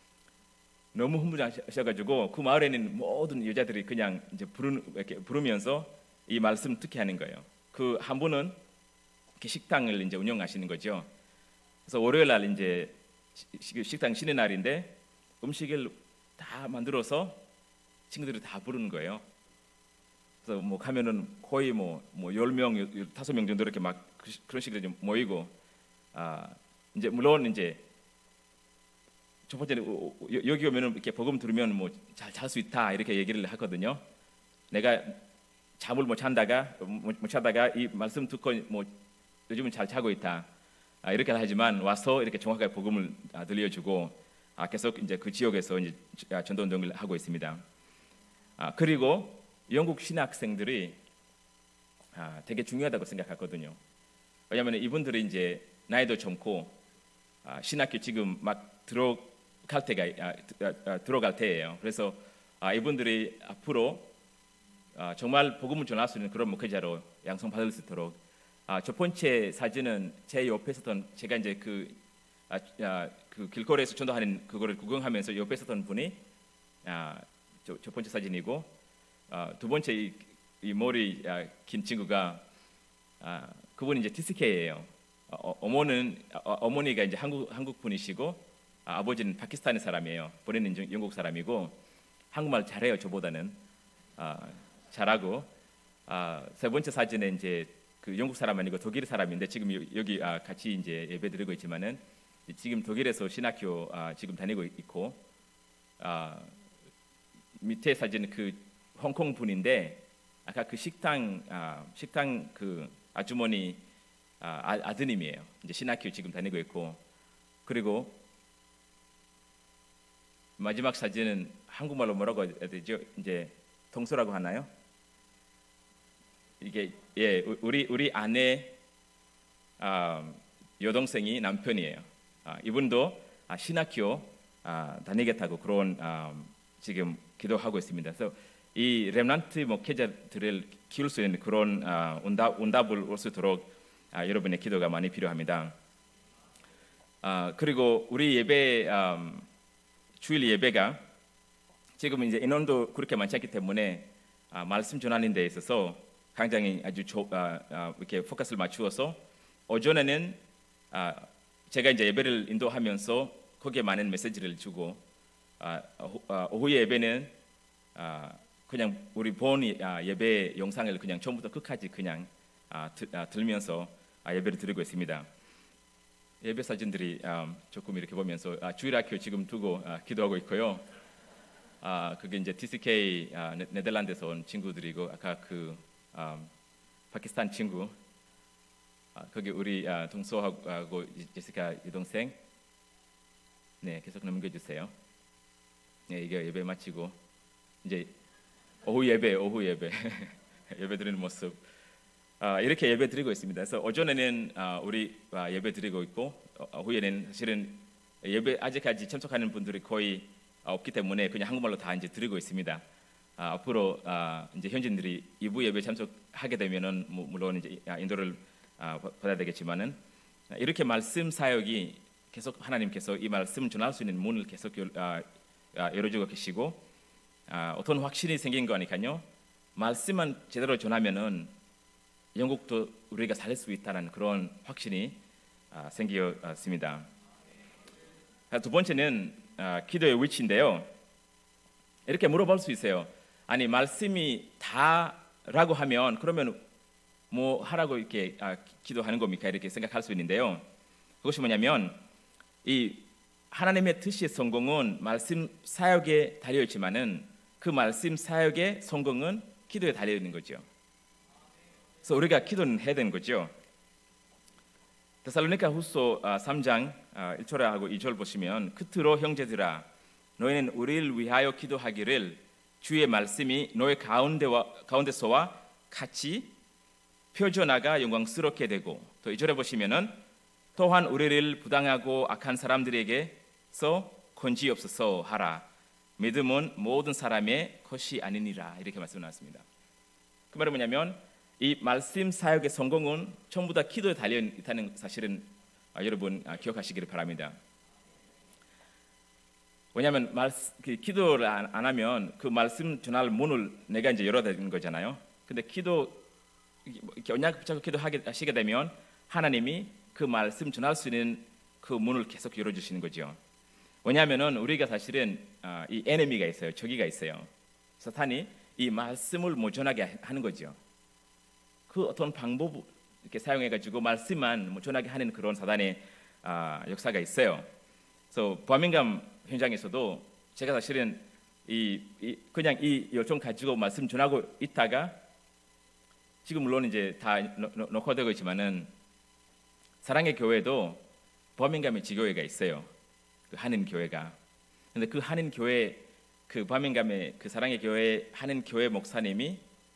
너무 흥분하셔가지고 그 마을에 있는 모든 여자들이 그냥 이제 부르 이렇게 부르면서 이 말씀 듣게 하는 거예요. 그 한 분은 이렇게 식당을 이제 운영하시는 거죠. 그래서 월요일 날 이제 식당 쉬는 날인데 음식을 다 만들어서 친구들이 다 부르는 거예요. 그래서 뭐 가면은 거의 뭐뭐 열 명, 다섯 명 정도 이렇게 막 그런 식으로 좀 모이고 아 이제 물론 이제 첫 번째는 여기 오면은 이렇게 복음 들으면 뭐 잘 잘 수 있다 이렇게 얘기를 하거든요. 내가 잠을 못 잔다가 못 자다가 이 말씀 듣고 뭐 요즘은 잘 자고 있다 아, 이렇게 하지만 와서 이렇게 정확하게 복음을 아, 들려주고 아, 계속 이제 그 지역에서 이제 전도 운동을 하고 있습니다. 아, 그리고 영국 신학생들이 아, 되게 중요하다고 생각하거든요. 왜냐하면 이분들이 이제 나이도 젊고 아, 신학교 지금 막 들어갈 때가 아, 아, 들어갈 때예요. 그래서 아, 이분들이 앞으로 아, 정말 복음을 전할 수 있는 그런 목회자로 양성받을 수 있도록 아, 첫 번째 사진은 제 옆에 있었던 제가 이제 그, 아, 아, 그 길거리에서 전도하는 그거를 구경하면서 옆에 있었던 분이 아, 저, 첫 번째 사진이고 아, 두 번째 이, 이 머리 아, 긴 친구가 아, 그분이 이제 티스케이예요. 어, 어머는 어, 어머니가 이제 한국 한국 분이시고 아, 아버지는 파키스탄의 사람이에요. 본인은 이제 영국 사람이고 한국말 잘해요. 저보다는 아, 잘하고 아, 세 번째 사진에 이제 그 영국 사람 아니고 독일 사람인데 지금 여기 아, 같이 이제 예배드리고 있지만은 지금 독일에서 신학교 아, 지금 다니고 있고 아, 밑에 사진은 그 홍콩 분인데 아까 그 식당 아, 식당 그 아주머니 아, 아드님이에요. 이제 신학교 지금 다니고 있고 그리고 마지막 사진은 한국말로 뭐라고 해야 되죠? 이제 동서라고 하나요? 이게 예 우리 우리 아내 아, 여동생이 남편이에요. 아, 이분도 아, 신학교 아, 다니겠다고 그런 아, 지금 기도하고 있습니다. 그래서 이 렘넌트 목회자들을 키울 수 있는 그런 아, 응답, 응답을 올 수 있도록 아, 여러분의 기도가 많이 필요합니다. 아, 그리고 우리 예배 음, 주일 예배가 지금 이제 인원도 그렇게 많지 않기 때문에 아, 말씀 전하는 데 있어서 굉장히 아주 조, 아, 아, 이렇게 포커스를 맞추어서 오전에는 아, 제가 이제 예배를 인도하면서 거기에 많은 메시지를 주고 아, 아, 오후 예배는 아, 그냥 우리 본 아, 예배 영상을 그냥 처음부터 끝까지 그냥 아, 드, 아, 들면서 아, 예배를 드리고 있습니다. 예배 사진들이 아, 조금 이렇게 보면서 아, 주일학교 지금 두고 아, 기도하고 있고요. 아, 그게 이제 티씨케이 아, 네, 네덜란드에서 온 친구들이고 아까 그 아, 파키스탄 친구 아, 거기 우리 아, 동서하고 제시카 여동생 네 계속 넘겨주세요. 네 이게 예배 마치고 이제 오후 예배 오후 예배 예배 드리는 모습 아, 이렇게 예배 드리고 있습니다. 그래서 오전에는 아, 우리 아, 예배 드리고 있고 어, 오후에는 사실은 예배 아직까지 참석하는 분들이 거의 없기 때문에 그냥 한국말로 다 이제 드리고 있습니다. 아, 앞으로 아, 이제 현지인들이 이 부 예배 참석하게 되면은 뭐, 물론 이제 인도를 아, 받아야 되겠지만은 이렇게 말씀 사역이 계속 하나님께서 이 말씀을 전할 수 있는 문을 계속 아, 아, 열어주고 계시고 아, 어떤 확신이 생긴 거니까요. 말씀만 제대로 전하면은 영국도 우리가 살릴 수 있다는 그런 확신이 아, 생겼습니다. 아, 두 번째는 아, 기도의 위치인데요. 이렇게 물어볼 수 있어요. 아니 말씀이 다라고 하면 그러면 뭐 하라고 이렇게 아, 기도하는 겁니까? 이렇게 생각할 수 있는데요. 그것이 뭐냐면 이 하나님의 뜻의 성공은 말씀 사역에 달려 있지만은 그 말씀 사역의 성공은 기도에 달려 있는 거죠. 그래서 우리가 기도는 해야 되는 거죠. 데살로니가 후서 삼 장 일 절하고 이 절 보시면 끝으로 형제들아 너희는 우리를 위하여 기도하기를 주의 말씀이 너희 가운데와 가운데서와 같이 펴져나가 영광스럽게 되고 또 이 절에 보시면은 또한 우리를 부당하고 악한 사람들에게서 건지옵소서 하라. 믿음은 모든 사람의 것이 아니니라. 이렇게 말씀 나왔습니다. 그 말은 뭐냐면 이 말씀 사역의 성공은 전부 다 기도에 달려 있다는 사실은 아, 여러분 아, 기억하시기를 바랍니다. 왜냐하면 말, 그 기도를 안, 안 하면 그 말씀 전할 문을 내가 이제 열어야 되는 거잖아요. 근데 기도 이렇게 언약 붙잡고 기도하시게 되면 하나님이 그 말씀 전할 수 있는 그 문을 계속 열어주시는 거죠. 왜냐하면은 우리가 사실은 아, 이 에너미가 있어요. 적이가 있어요. 사탄이 이 말씀을 못 전하게 하는 거죠. 그 어떤 방법 이렇게 사용해가지고 말씀만 못 전하게 하는 그런 사단의 아, 역사가 있어요. 그래서 버밍엄 현장에서도 제가 사실은 이, 이 그냥 이 열정 가지고 말씀 전하고 있다가 지금 물론 이제 다 녹화되고 있지만은 사랑의 교회도 버밍엄의 지교회가 있어요. 그 한인 교회가. 근데 그 한인 교회 그 버밍엄의 그 사랑의 교회 한인 교회 목사님이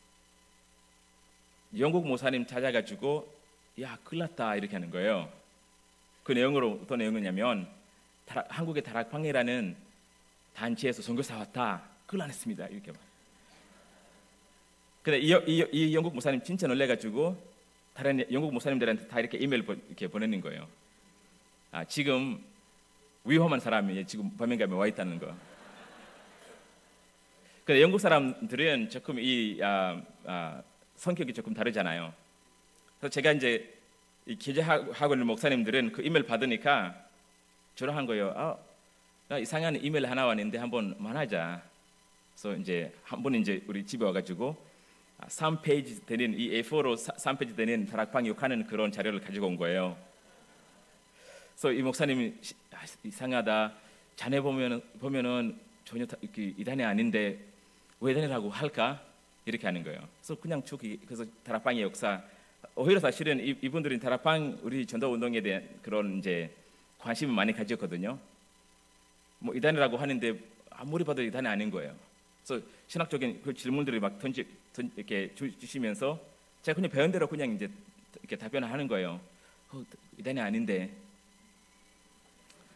영국 목사님 찾아가지고 야 큰일 났다 이렇게 하는 거예요. 그 내용으로 어떤 내용이냐면 다락, 한국의 다락방이라는 단체에서 선교사 왔다. 큰일 났습니다. 이렇게 말. 근데 이, 이, 이 영국 목사님 진짜 놀래가지고 다른 영국 목사님들한테 다 이렇게 이메일 보, 이렇게 보내는 거예요. 아, 지금 위험한 사람이 지금 버밍엄에 와 있다는 거. 근데 영국 사람들은 조금 이 아, 아, 성격이 조금 다르잖아요. 그래서 제가 이제 이 기재하고 있는 목사님들은 그 이메일 받으니까 저를 한 거예요. 아, 나 이상한 이메일 하나 왔는데 한번 만나자. 그래서 이제 한 번 이제 우리 집에 와가지고 삼 페이지 되는 이 에이 포로 삼 페이지 되는 다락방 욕하는 그런 자료를 가지고 온 거예요. 그래서 이 목사님이 아, 이상하다. 자네 보면은 보면은 전혀 이렇게 이단이 아닌데 왜 이단이라고 할까? 이렇게 하는 거예요. 그래서 그냥 쭉 그래서 다락방의 역사. 오히려 사실은 이, 이분들은 다락방 우리 전도 운동에 대한 그런 이제 관심을 많이 가졌거든요. 뭐 이단이라고 하는데 아무리 봐도 이단이 아닌 거예요. 그래서 신학적인 그 질문들을 막 던지 던, 이렇게 주, 주시면서 제가 그냥 배운 대로 그냥 이제 이렇게 답변을 하는 거예요. 어, 이단이 아닌데.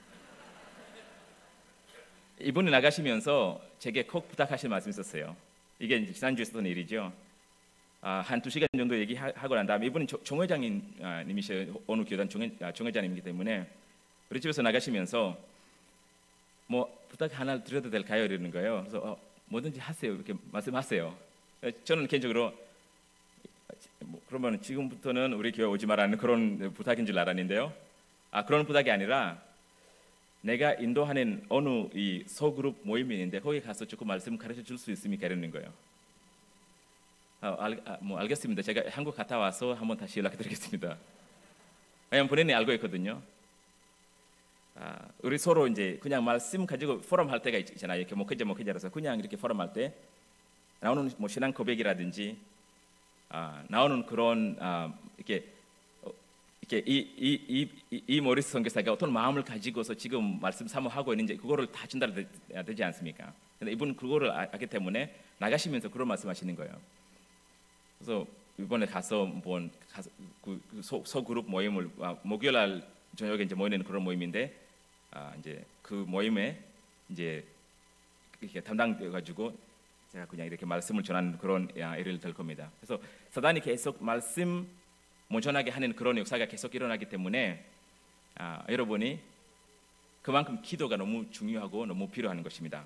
이분이 나가시면서 제게 꼭 부탁하실 말씀이 있었어요. 이게 이제 지난주에 있었던 일이죠. 아, 한 두 시간 정도 얘기하고 난 다음에 이분은 종 회장님이셔요. 어느 교단 종 회장님이기 때문에 우리 집에서 나가시면서 뭐 부탁 하나 드려도 될까요? 이러는 거예요. 그래서 어, 뭐든지 하세요. 이렇게 말씀하세요. 저는 개인적으로 뭐 그러면 지금부터는 우리 교회 오지 말라는 그런 부탁인 줄 알았는데요. 아, 그런 부탁이 아니라 내가 인도하는 어느 이 소그룹 모임이 있는데 거기 가서 조금 말씀 가르쳐 줄 수 있습니까? 이러는 거예요. 아, 알, 아, 뭐 알겠습니다. 제가 한국 갔다 와서 한번 다시 연락드리겠습니다. 왜냐면 본인이 알고 있거든요. 아, 우리 서로 이제 그냥 말씀 가지고 포럼 할 때가 있잖아요. 이렇게 목회자 목회자라서 그냥 이렇게 포럼 할 때 나오는 뭐 신앙 고백이라든지 아, 나오는 그런 아, 이렇게 어, 이렇게 이이이 이, 이 모리스 선교사가 어떤 마음을 가지고서 지금 말씀 사모하고 있는지 그거를 다 전달해야 되지 않습니까? 근데 이분 그거를 알기 때문에 나가시면서 그런 말씀하시는 거예요. 그래서 이번에 가서 본 가서 그, 그 소, 소그룹 모임을 아, 목요일 날 저녁에 이제 모이는 그런 모임인데 아, 이제 그 모임에 이제 이렇게 담당돼 가지고 제가 그냥 이렇게 말씀을 전하는 그런 일을 될 겁니다. 그래서 사단이 계속 말씀 못 전하게 하는 그런 역사가 계속 일어나기 때문에 아, 여러분이 그만큼 기도가 너무 중요하고 너무 필요한 것입니다.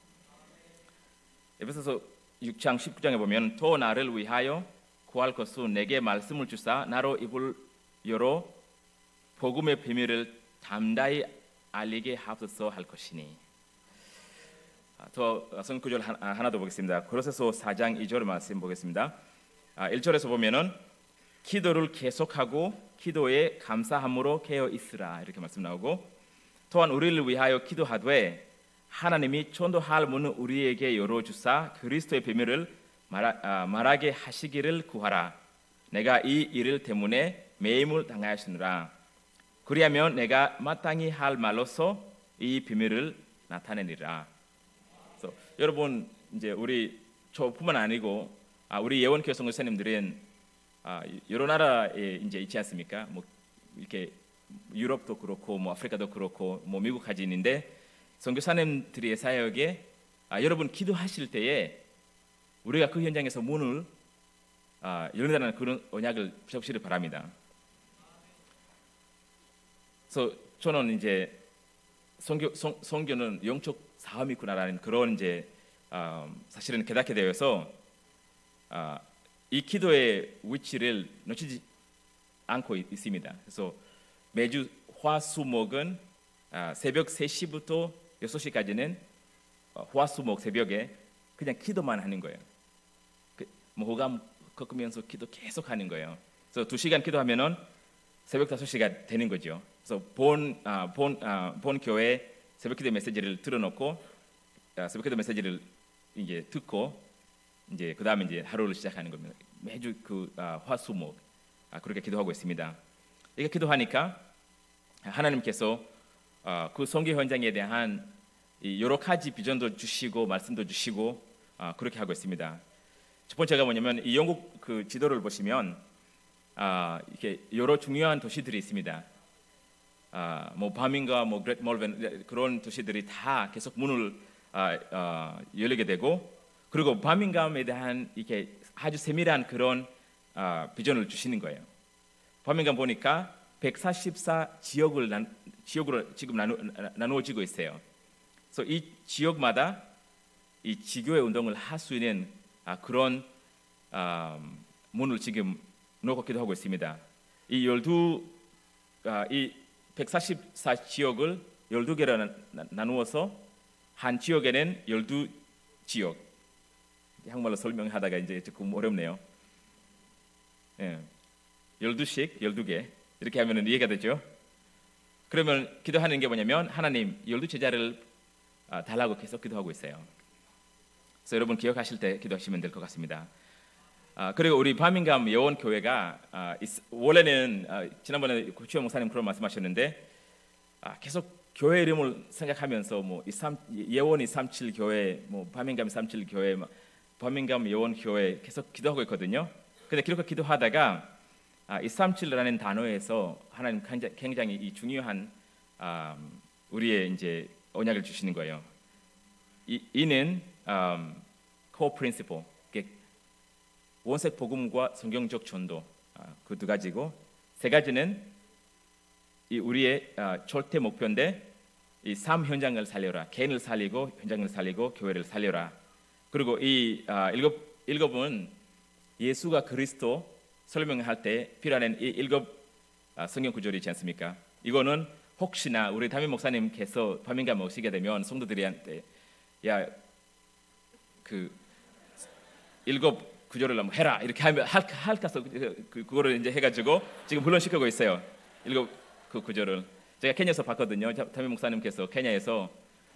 에베소서 육 장 십구 장에 보면 또 나를 위하여 구할 것은 내게 말씀을 주사 나로 입을 열어 복음의 비밀을 담대히 알리게 하옵소서 할 것이니. 더 성경 구절 하나 더 보겠습니다. 고린도서 사 장 이 절 말씀 보겠습니다. 일 절에서 보면은 기도를 계속하고 기도에 감사함으로 깨어 있으라 이렇게 말씀 나오고 또한 우리를 위하여 기도하되 하나님이 전도할 문을 우리에게 열어주사 그리스도의 비밀을 말하, 아, 말하게 하시기를 구하라. 내가 이 일 때문에 매임을 당하였으므라. 그리하면 내가 마땅히 할 말로서 이 비밀을 나타내리라. 그래서 여러분 이제 우리 저뿐만 아니고 아, 우리 예원교회 선교사님들은 아, 여러 나라에 이제 있지 않습니까? 뭐 이렇게 유럽도 그렇고 뭐 아프리카도 그렇고 뭐 미국까지 있는데 선교사님들의 사역에 아, 여러분 기도하실 때에 우리가 그 현장에서 문을 아, 열린다는 그런 언약을 붙잡으시길 바랍니다. 그래서 저는 이제 선교 성, 선교는 영적 사업이구나라는 그런 이제 아, 사실은 깨닫게 되어서 아, 이 기도의 위치를 놓치지 않고 있습니다. 그래서 매주 화수목은 아, 새벽 세 시부터 여섯 시까지는 화수목 새벽에 그냥 기도만 하는 거예요. 그, 뭐 호감 꺾으면서 기도 계속 하는 거예요. 그래서 두 시간 기도하면은 새벽 다섯 시가 되는 거죠. 그래서 본, 아, 본, 아, 본 교회 새벽 기도 메시지를 틀어놓고 아, 새벽 기도 메시지를 이제 듣고 이제 그 다음에 이제 하루를 시작하는 겁니다. 매주 그 아, 화수목 아, 그렇게 기도하고 있습니다. 이렇게 기도하니까 하나님께서 아, 그 선교 현장에 대한 이 여러 가지 비전도 주시고 말씀도 주시고 아, 그렇게 하고 있습니다. 첫 번째가 뭐냐면 이 영국 그 지도를 보시면 아, 이렇게 여러 중요한 도시들이 있습니다. 아, 뭐 바밍과 뭐 그레이트 몰벤 그런 도시들이 다 계속 문을 아, 아, 열리게 되고 그리고 바밍감에 대한 이렇게 아주 세밀한 그런 아, 비전을 주시는 거예요. 바밍감 보니까 백사십사 지역을 난, 지역으로 지금 나누, 나누어지고 있어요. 그래서 이 지역마다 이 지교회 운동을 할 수 있는 아, 그런 아, 문을 지금 놓고 기도하고 있습니다. 이 열두 아, 이 백사십사 지역을 열두 개로 나, 나누어서 한 지역에는 열두 지역. 한국말로 설명하다가 이제 조금 어렵네요. 예. 열두씩 열두 개 이렇게 하면 이해가 되죠. 그러면 기도하는 게 뭐냐면 하나님 열두 제자를 아, 달라고 계속 기도하고 있어요. 그래서 여러분 기억하실 때 기도하시면 될 것 같습니다. 아, 그리고 우리 바밍감 예원교회가 아, 원래는 아, 지난번에 고추영 목사님 그런 말씀하셨는데 아, 계속 교회 이름을 생각하면서 뭐 예원 이삼칠 교회, 뭐 바밍감 이삼칠 교회, 바밍감 예원교회 계속 기도하고 있거든요. 근데 그렇게 기도하다가 아, 이삼칠이라는 단어에서 하나님 굉장히 이 중요한 아, 우리의 이제 언약을 주시는 거예요. 이, 이는 음, core principle, 원색 복음과 성경적 전도 그 두 가지고 세 가지는 이 우리의 절대 목표인데 이 삶 현장을 살려라. 개인을 살리고 현장을 살리고 교회를 살려라. 그리고 이 일곱 일곱은 예수가 그리스도 설명할 때 필요한 이 일곱 성경 구절이지 않습니까? 이거는 혹시나 우리 담임 목사님께서 파밍감 오시게 되면 성도들한테 야 그 일곱 구절을 한번 해라 이렇게 하면 할까서 그 그거를 이제 해가지고 지금 훈련시키고 있어요. 일곱 그 구절을 제가 케냐에서 봤거든요. 담임 목사님께서 케냐에서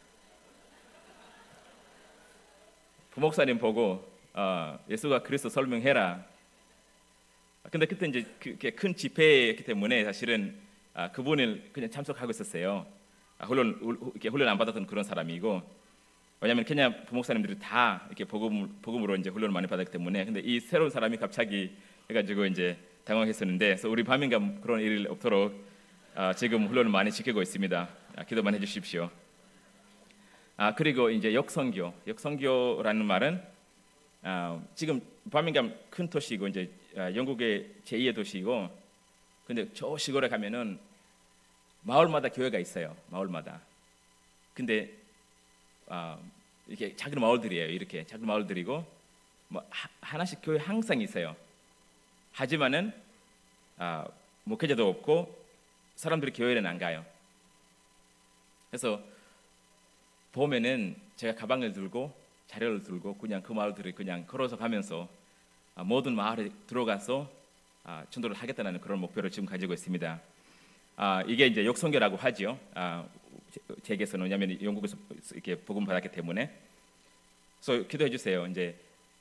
부목사님 보고 어, 예수가 그리스도 설명해라. 근데 그때 이제 그게 큰 집회였기 때문에 사실은 아, 그분을 그냥 참석하고 있었어요. 아, 훈련 이렇게 훈련 안 받았던 그런 사람이고, 왜냐하면 케냐 부목사님들이 다 이렇게 복음 복음으로 이제 훈련을 많이 받았기 때문에. 근데 이 새로운 사람이 갑자기 해가지고 이제 당황했었는데, 그래서 우리 밤인가 그런 일이 없도록 아, 지금 훈련을 많이 지키고 있습니다. 아, 기도만 해주십시오. 아 그리고 이제 역선교, 역선교라는 말은 아, 지금 버밍엄 큰 도시이고 이제 아, 영국의 제이의 도시이고, 근데 저 시골에 가면은 마을마다 교회가 있어요. 마을마다. 근데 아, 이렇게 작은 마을들이에요. 이렇게 작은 마을들이고 뭐 하, 하나씩 교회 항상 있어요. 하지만은 아, 목회자도 없고 사람들이 교회는 안 가요. 그래서 봄에는 제가 가방을 들고 자료를 들고 그냥 그 마을들을 그냥 걸어서 가면서 아, 모든 마을에 들어가서 아, 전도를 하겠다는 그런 목표를 지금 가지고 있습니다. 아, 이게 이제 역선교라고 하지요. 아, 제게서는 왜냐하면 영국에서 이렇게 복음 받았기 때문에. 그래서 기도해 주세요. 이제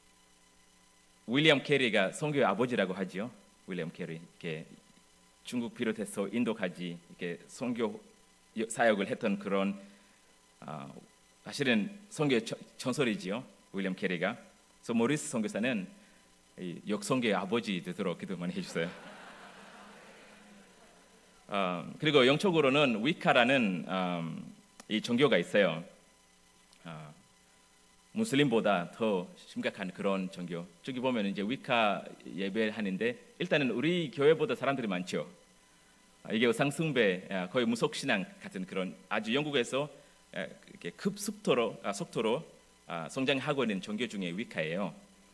윌리엄 캐리가 선교의 아버지라고 하지요. 윌리엄 캐리, 이렇게 중국 비롯해서 인도까지 이렇게 선교 사역을 했던 그런 아, 사실은 선교의 전설이지요. 윌리엄 캐리가. 그래서 모리스 선교사는 역선교의 아버지 되도록 기도 많이 해주세요. 어, 그리고 영적으로는 위카라는 음, 이 종교가 있어요. 어, 무슬림보다 더 심각한 그런 종교. 저기 보면 이제 위카 예배하는데 일단은 우리 교회보다 사람들이 많죠. 아, 이게 상승배, 거의 무속신앙 같은 그런 아주 영국에서 이렇게 급속도로 아, 속도로 아, 성장하고 있는 종교 중에 위카예요.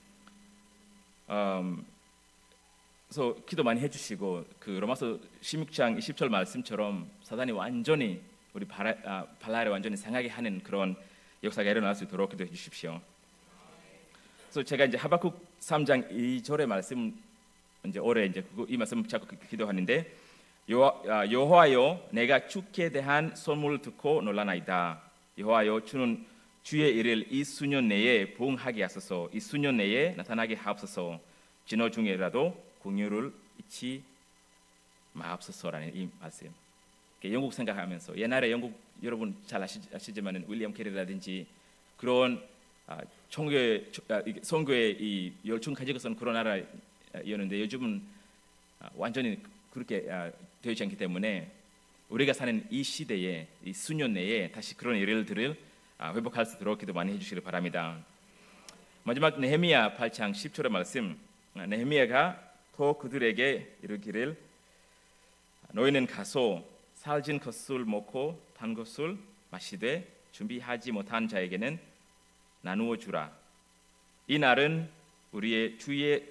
음, 그래서 기도 많이 해주시고 그 로마서 십육 장 이십 절 말씀처럼 사단이 완전히 우리 발라, 아, 발라를 완전히 상하게 하는 그런 역사가 일어날 수 있도록 기도해 주십시오. 그래서 제가 이제 하박국 삼 장 이 절의 말씀 이제 올해 이제 이 말씀 자꾸 기도하는데 여호와, 여호와여 내가 주께 대한 소문을 듣고 놀라나이다. 여호와여 주는 주의 일을 이 수년 내에 부응하게 하소서. 이 수년 내에 나타나게 하옵소서. 진호 중에라도 공유를 잊지 마옵소서라는 이 말씀. 영국 생각하면서 옛날에 영국 여러분 잘 아시, 아시지만은 윌리엄 캐리라든지 그런 아, 총교의 아, 선교의 이 열중 가지고선 그런 나라였는데 요즘은 아, 완전히 그렇게 아, 되지 않기 때문에 우리가 사는 이 시대에 이 수년 내에 다시 그런 일들을 아, 회복할 수 있도록 기도 많이 해주시길 바랍니다. 마지막 느헤미야 팔 장 십 절의 말씀. 아, 느헤미야가 또 그들에게 이르기를 너희는 가서 살진 것을 먹고 단 것을 마시되 준비하지 못한 자에게는 나누어 주라. 이 날은 우리의 주의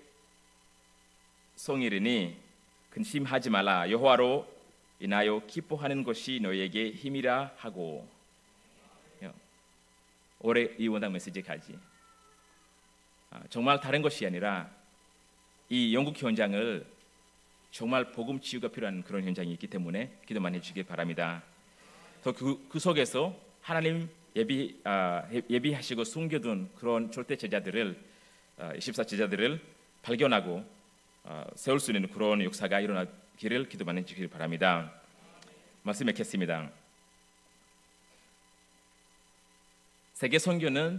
성일이니 근심하지 말라. 여호와로 인하여 기뻐하는 것이 너희에게 힘이라 하고. 올해 이 원당 메시지까지 아, 정말 다른 것이 아니라 이 영국 현장을 정말 복음 치유가 필요한 그런 현장이 있기 때문에 기도 많이 해주시기 바랍니다. 또 그 그 속에서 하나님 예비 아, 예비하시고 숨겨둔 그런 절대 제자들을 아, 이십사 제자들을 발견하고 아, 세울 수 있는 그런 역사가 일어나기를 기도 많이 해주시기 바랍니다. 말씀 읽겠습니다. 세계 선교는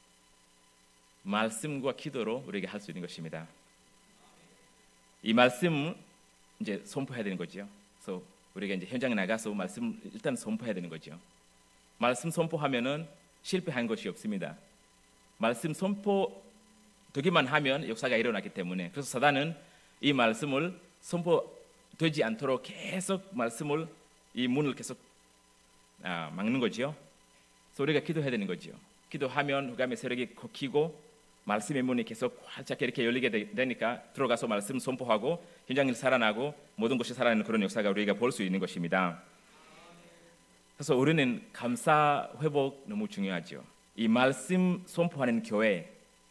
말씀과 기도로 우리에게 할 수 있는 것입니다. 이 말씀 이제 선포해야 되는 거죠. 그래서 우리가 이제 현장에 나가서 말씀 일단 선포해야 되는 거죠. 말씀 선포하면은 실패한 것이 없습니다. 말씀 선포되기만 하면 역사가 일어나기 때문에 그래서 사단은 이 말씀을 선포되지 않도록 계속 말씀을 이 문을 계속 아, 막는 거지요. 그래서 우리가 기도해야 되는 거지요. 기도하면 흑암의 세력이 걷히고 말씀의 문이 계속 활짝 이렇게 열리게 되니까 들어가서 말씀 선포하고 현장일 살아나고 모든 것이 살아나는 그런 역사가 우리가 볼 수 있는 것입니다. 그래서 우리는 감사 회복 너무 중요하죠. 이 말씀 선포하는 교회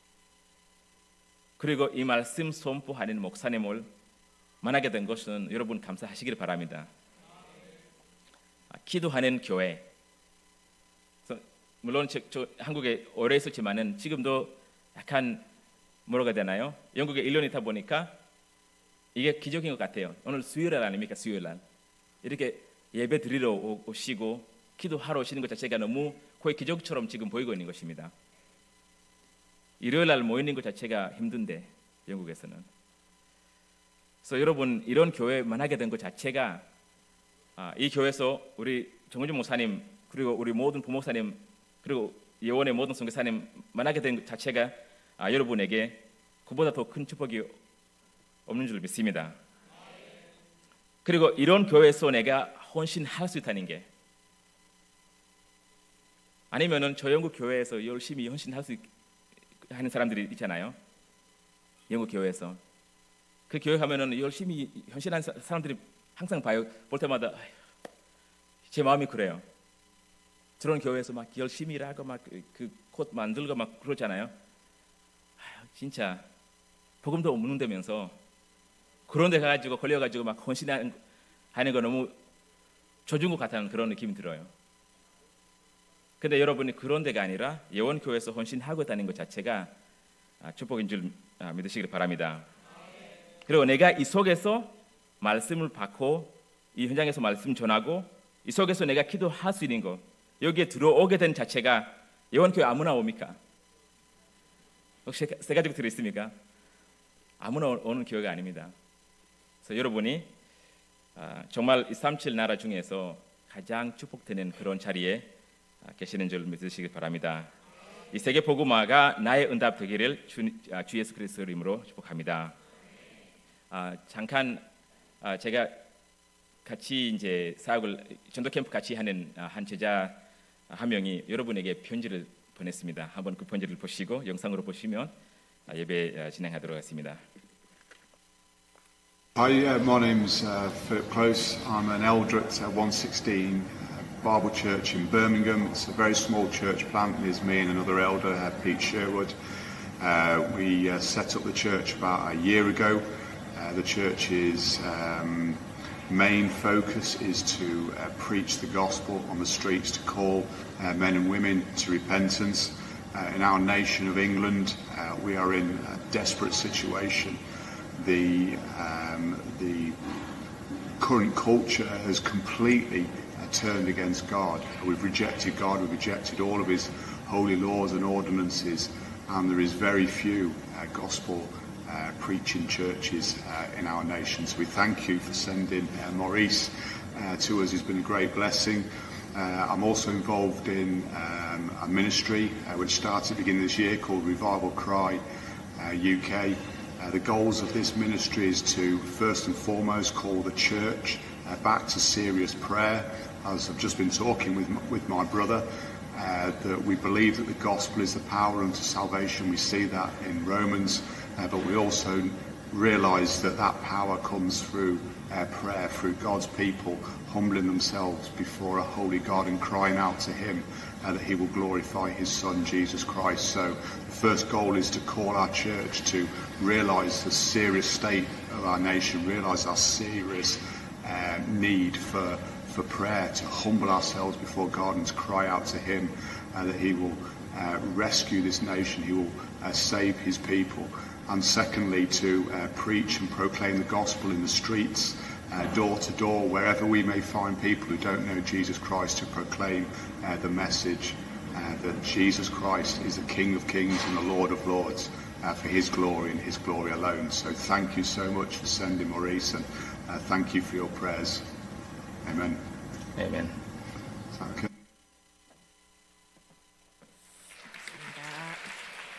그리고 이 말씀 선포하는 목사님을 만나게 된 것은 여러분 감사하시길 바랍니다. 기도하는 교회 물론 저, 저 한국에 오래 있었지만은 지금도 약간 뭐라고 해야 되나요? 영국에 일 년 있다 보니까 이게 기적인 것 같아요. 오늘 수요일 아닙니까? 수요일 날 이렇게 예배 드리러 오시고 기도하러 오시는 것 자체가 너무 거의 기적처럼 지금 보이고 있는 것입니다. 일요일 날 모이는 것 자체가 힘든데 영국에서는. 그래서 여러분 이런 교회 만나게 된 것 자체가 아, 이 교회에서 우리 정은주 목사님 그리고 우리 모든 부목사님 그리고 예원의 모든 선교사님 만나게 된 것 자체가 아, 여러분에게 그보다 더 큰 축복이 없는 줄 믿습니다. 그리고 이런 교회에서 내가 헌신할 수 있다는 게 아니면은 저 영국 교회에서 열심히 헌신할 수 있, 하는 사람들이 있잖아요. 영국 교회에서 그 교회 가면은 열심히 헌신하는 사람들이 항상 봐요. 볼 때마다 아휴, 제 마음이 그래요. 저런 교회에서 막 열심히 일하고 막 그 곧 만들고 막 그러잖아요. 아휴, 진짜 복음도 없는 데면서 그런 데 가가지고 걸려가지고 막 헌신하는 하는 거 너무 져준 것 같다는 그런 느낌이 들어요. 근데 여러분이 그런 데가 아니라 예원교회에서 헌신하고 있다는 것 자체가 축복인 줄 믿으시길 바랍니다. 그리고 내가 이 속에서 말씀을 받고 이 현장에서 말씀 전하고 이 속에서 내가 기도할 수 있는 것 여기에 들어오게 된 자체가 예원교회 아무나 옵니까? 혹시 세 가지 들어있습니까? 아무나 오는 교회가 아닙니다. 그래서 여러분이 정말 이 삼십칠 나라 중에서 가장 축복되는 그런 자리에 계시는 줄 믿으시기 바랍니다. 이 세계 복음화가 나의 응답 되기를 주, 주 예수 그리스도의 이름으로 축복합니다. 아, 잠깐 아, 제가 같이 이제 사역을 전도 캠프 같이 하는 한 제자 한 명이 여러분에게 편지를 보냈습니다. 한번 그 편지를 보시고 영상으로 보시면 예배 진행하도록 하겠습니다. Hi, uh, my name's uh, Philip Close. I'm an elder at uh, one sixteen uh, Bible Church in Birmingham. It's a very small church plant. There's me and another elder, uh, Pete Sherwood. Uh, we uh, set up the church about a year ago. Uh, the church's um, main focus is to uh, preach the gospel on the streets, to call uh, men and women to repentance. Uh, in our nation of England, uh, we are in a desperate situation. The, um, the current culture has completely uh, turned against God. We've rejected God, we've rejected all of his holy laws and ordinances, and there is very few uh, gospel uh, preaching churches uh, in our nation. So we thank you for sending uh, Maurice uh, to us. He's been a great blessing. Uh, I'm also involved in um, a ministry uh, which started at the beginning of this year called Revival Cry uh, U K. Uh, the goals of this ministry is to first and foremost call the church uh, back to serious prayer. As I've just been talking with my, with my brother, uh, that we believe that the gospel is the power unto salvation. We see that in Romans, uh, but we also realise that that power comes through uh, prayer, through God's people humbling themselves before a holy God and crying out to him uh, that he will glorify his son Jesus Christ. So the first goal is to call our church to realise the serious state of our nation, realise our serious uh, need for for prayer, to humble ourselves before God and to cry out to him uh, that he will uh, rescue this nation, he will uh, save his people. And secondly, to uh, preach and proclaim the gospel in the streets, uh, door to door, wherever we may find people who don't know Jesus Christ, to proclaim uh, the message uh, that Jesus Christ is the King of Kings and the Lord of Lords, uh, for his glory and his glory alone. So thank you so much for sending Maurice, and uh, thank you for your prayers. Amen. Amen. Okay.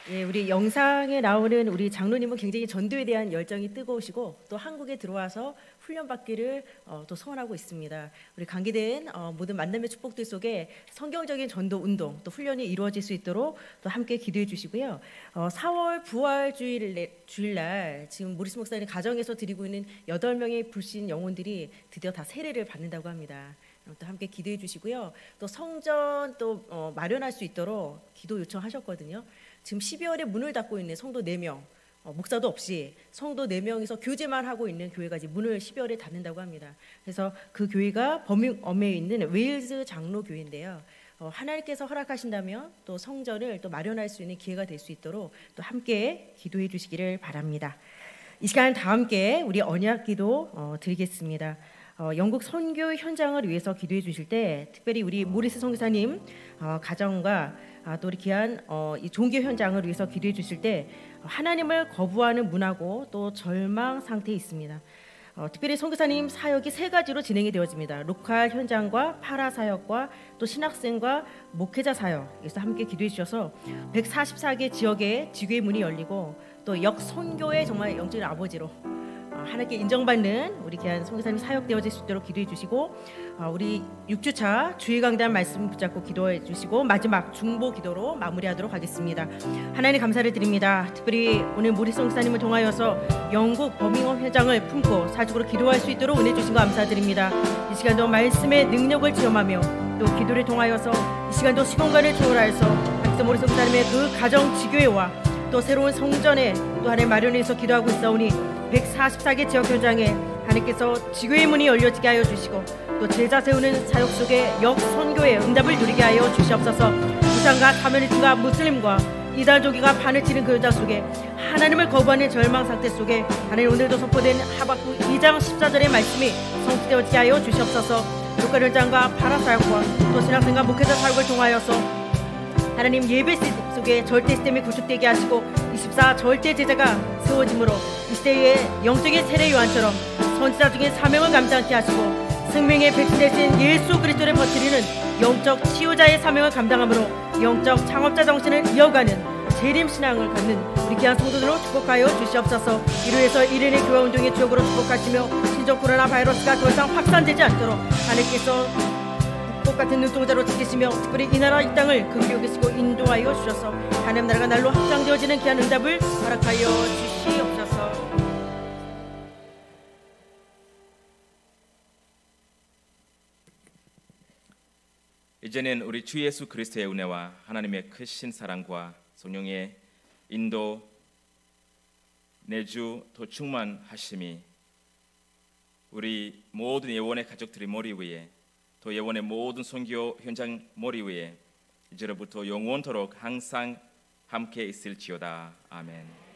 예, 우리 영상에 나오는 우리 장로님은 굉장히 전도에 대한 열정이 뜨거우시고 또 한국에 들어와서 훈련받기를 어, 또 소원하고 있습니다. 우리 관계된 어, 모든 만남의 축복들 속에 성경적인 전도 운동 또 훈련이 이루어질 수 있도록 또 함께 기도해 주시고요. 어, 사월 부활 주일 주일날 지금 모리스 목사님 가정에서 드리고 있는 여덟 명의 불신 영혼들이 드디어 다 세례를 받는다고 합니다. 또 함께 기도해 주시고요. 또 성전 또 어, 마련할 수 있도록 기도 요청하셨거든요. 지금 십이월에 문을 닫고 있는 성도 네 명, 어, 목사도 없이 성도 네 명이서 교제만 하고 있는 교회가 이제 문을 십이월에 닫는다고 합니다. 그래서 그 교회가 버밍엄에 있는 웨일즈 장로교회인데요. 어, 하나님께서 허락하신다면 또 성전을 또 마련할 수 있는 기회가 될 수 있도록 또 함께 기도해 주시기를 바랍니다. 이 시간 다 함께 우리 언약 기도 어, 드리겠습니다. 어, 영국 선교 현장을 위해서 기도해 주실 때 특별히 우리 모리스 선교사님 어, 가정과 아, 또 우리 귀한 어, 이 종교 현장을 위해서 기도해 주실 때 하나님을 거부하는 문화고 또 절망 상태에 있습니다. 어, 특별히 선교사님 사역이 세 가지로 진행이 되어집니다. 로컬 현장과 파라 사역과 또 신학생과 목회자 사역에서 함께 기도해 주셔서 백사십사 개 지역의 지교의 문이 열리고 또 역선교의 정말 영적인 아버지로 하나님께 인정받는 우리 귀한 선교사님 사역되어질 수 있도록 기도해 주시고 우리 육 주차 주일 강단 말씀 붙잡고 기도해 주시고 마지막 중보 기도로 마무리하도록 하겠습니다. 하나님 감사를 드립니다. 특별히 오늘 모리스 목사님을 통하여서 영국 버밍엄 현장을 품고 사직으로 기도할 수 있도록 은혜 주신 거 감사드립니다. 이 시간도 말씀의 능력을 체험하며 또 기도를 통하여서 이 시간도 시공간을 초월하여서 하나님 모리스 목사님의 그 가정 지교회와 또 새로운 성전에 또 하나님 마련해서 기도하고 있사오니 백사십사 개 지역 현장에 하나님께서 지교의 문이 열려지게 하여 주시고 또 제자 세우는 사역 속에 역선교의 응답을 누리게 하여 주시옵소서. 부산과 사면리층과 무슬림과 이단조기가 판을 치는 그 여자 속에 하나님을 거부하는 절망 상태 속에 하나님 오늘도 선포된 하박국 이 장 십사 절의 말씀이 성취되어지게 하여 주시옵소서. 로컬 현장과 파라 사역과 또 신학생과 목회자 사역을 통하여서 하나님 예배 속에 절대 시스템이 구축되게 하시고 이십사 절대 제자가 세워짐으로 이 시대의 영적인 세례 요한처럼 선지자 중에 사명을 감당케 하시고 생명의 백신 대신 예수 그리스도를 버티는 영적 치유자의 사명을 감당함으로 영적 창업자 정신을 이어가는 재림 신앙을 갖는 우리 귀한 성도들로 축복하여 주시옵소서. 이로 해서 일인의 교회 운동의 주역으로 축복하시며 신종 코로나 바이러스가 더 이상 확산되지 않도록 하나님께서 같은 눈동자로 지키시며 특별히 이 나라 이 땅을 긍휼히 여기시고 인도하여 주셔서 하나님 나라가 날로 확장되어지는 귀한 응답을 허락하여 주시옵소서. 이제는 우리 주 예수 그리스도의 은혜와 하나님의 크신 사랑과 성령의 인도 내주 또 충만하심이 우리 모든 예원의 가족들의 머리 위에 또 예원의 모든 선교 현장 머리 위에 이제로부터 영원토록 항상 함께 있을지어다. 아멘.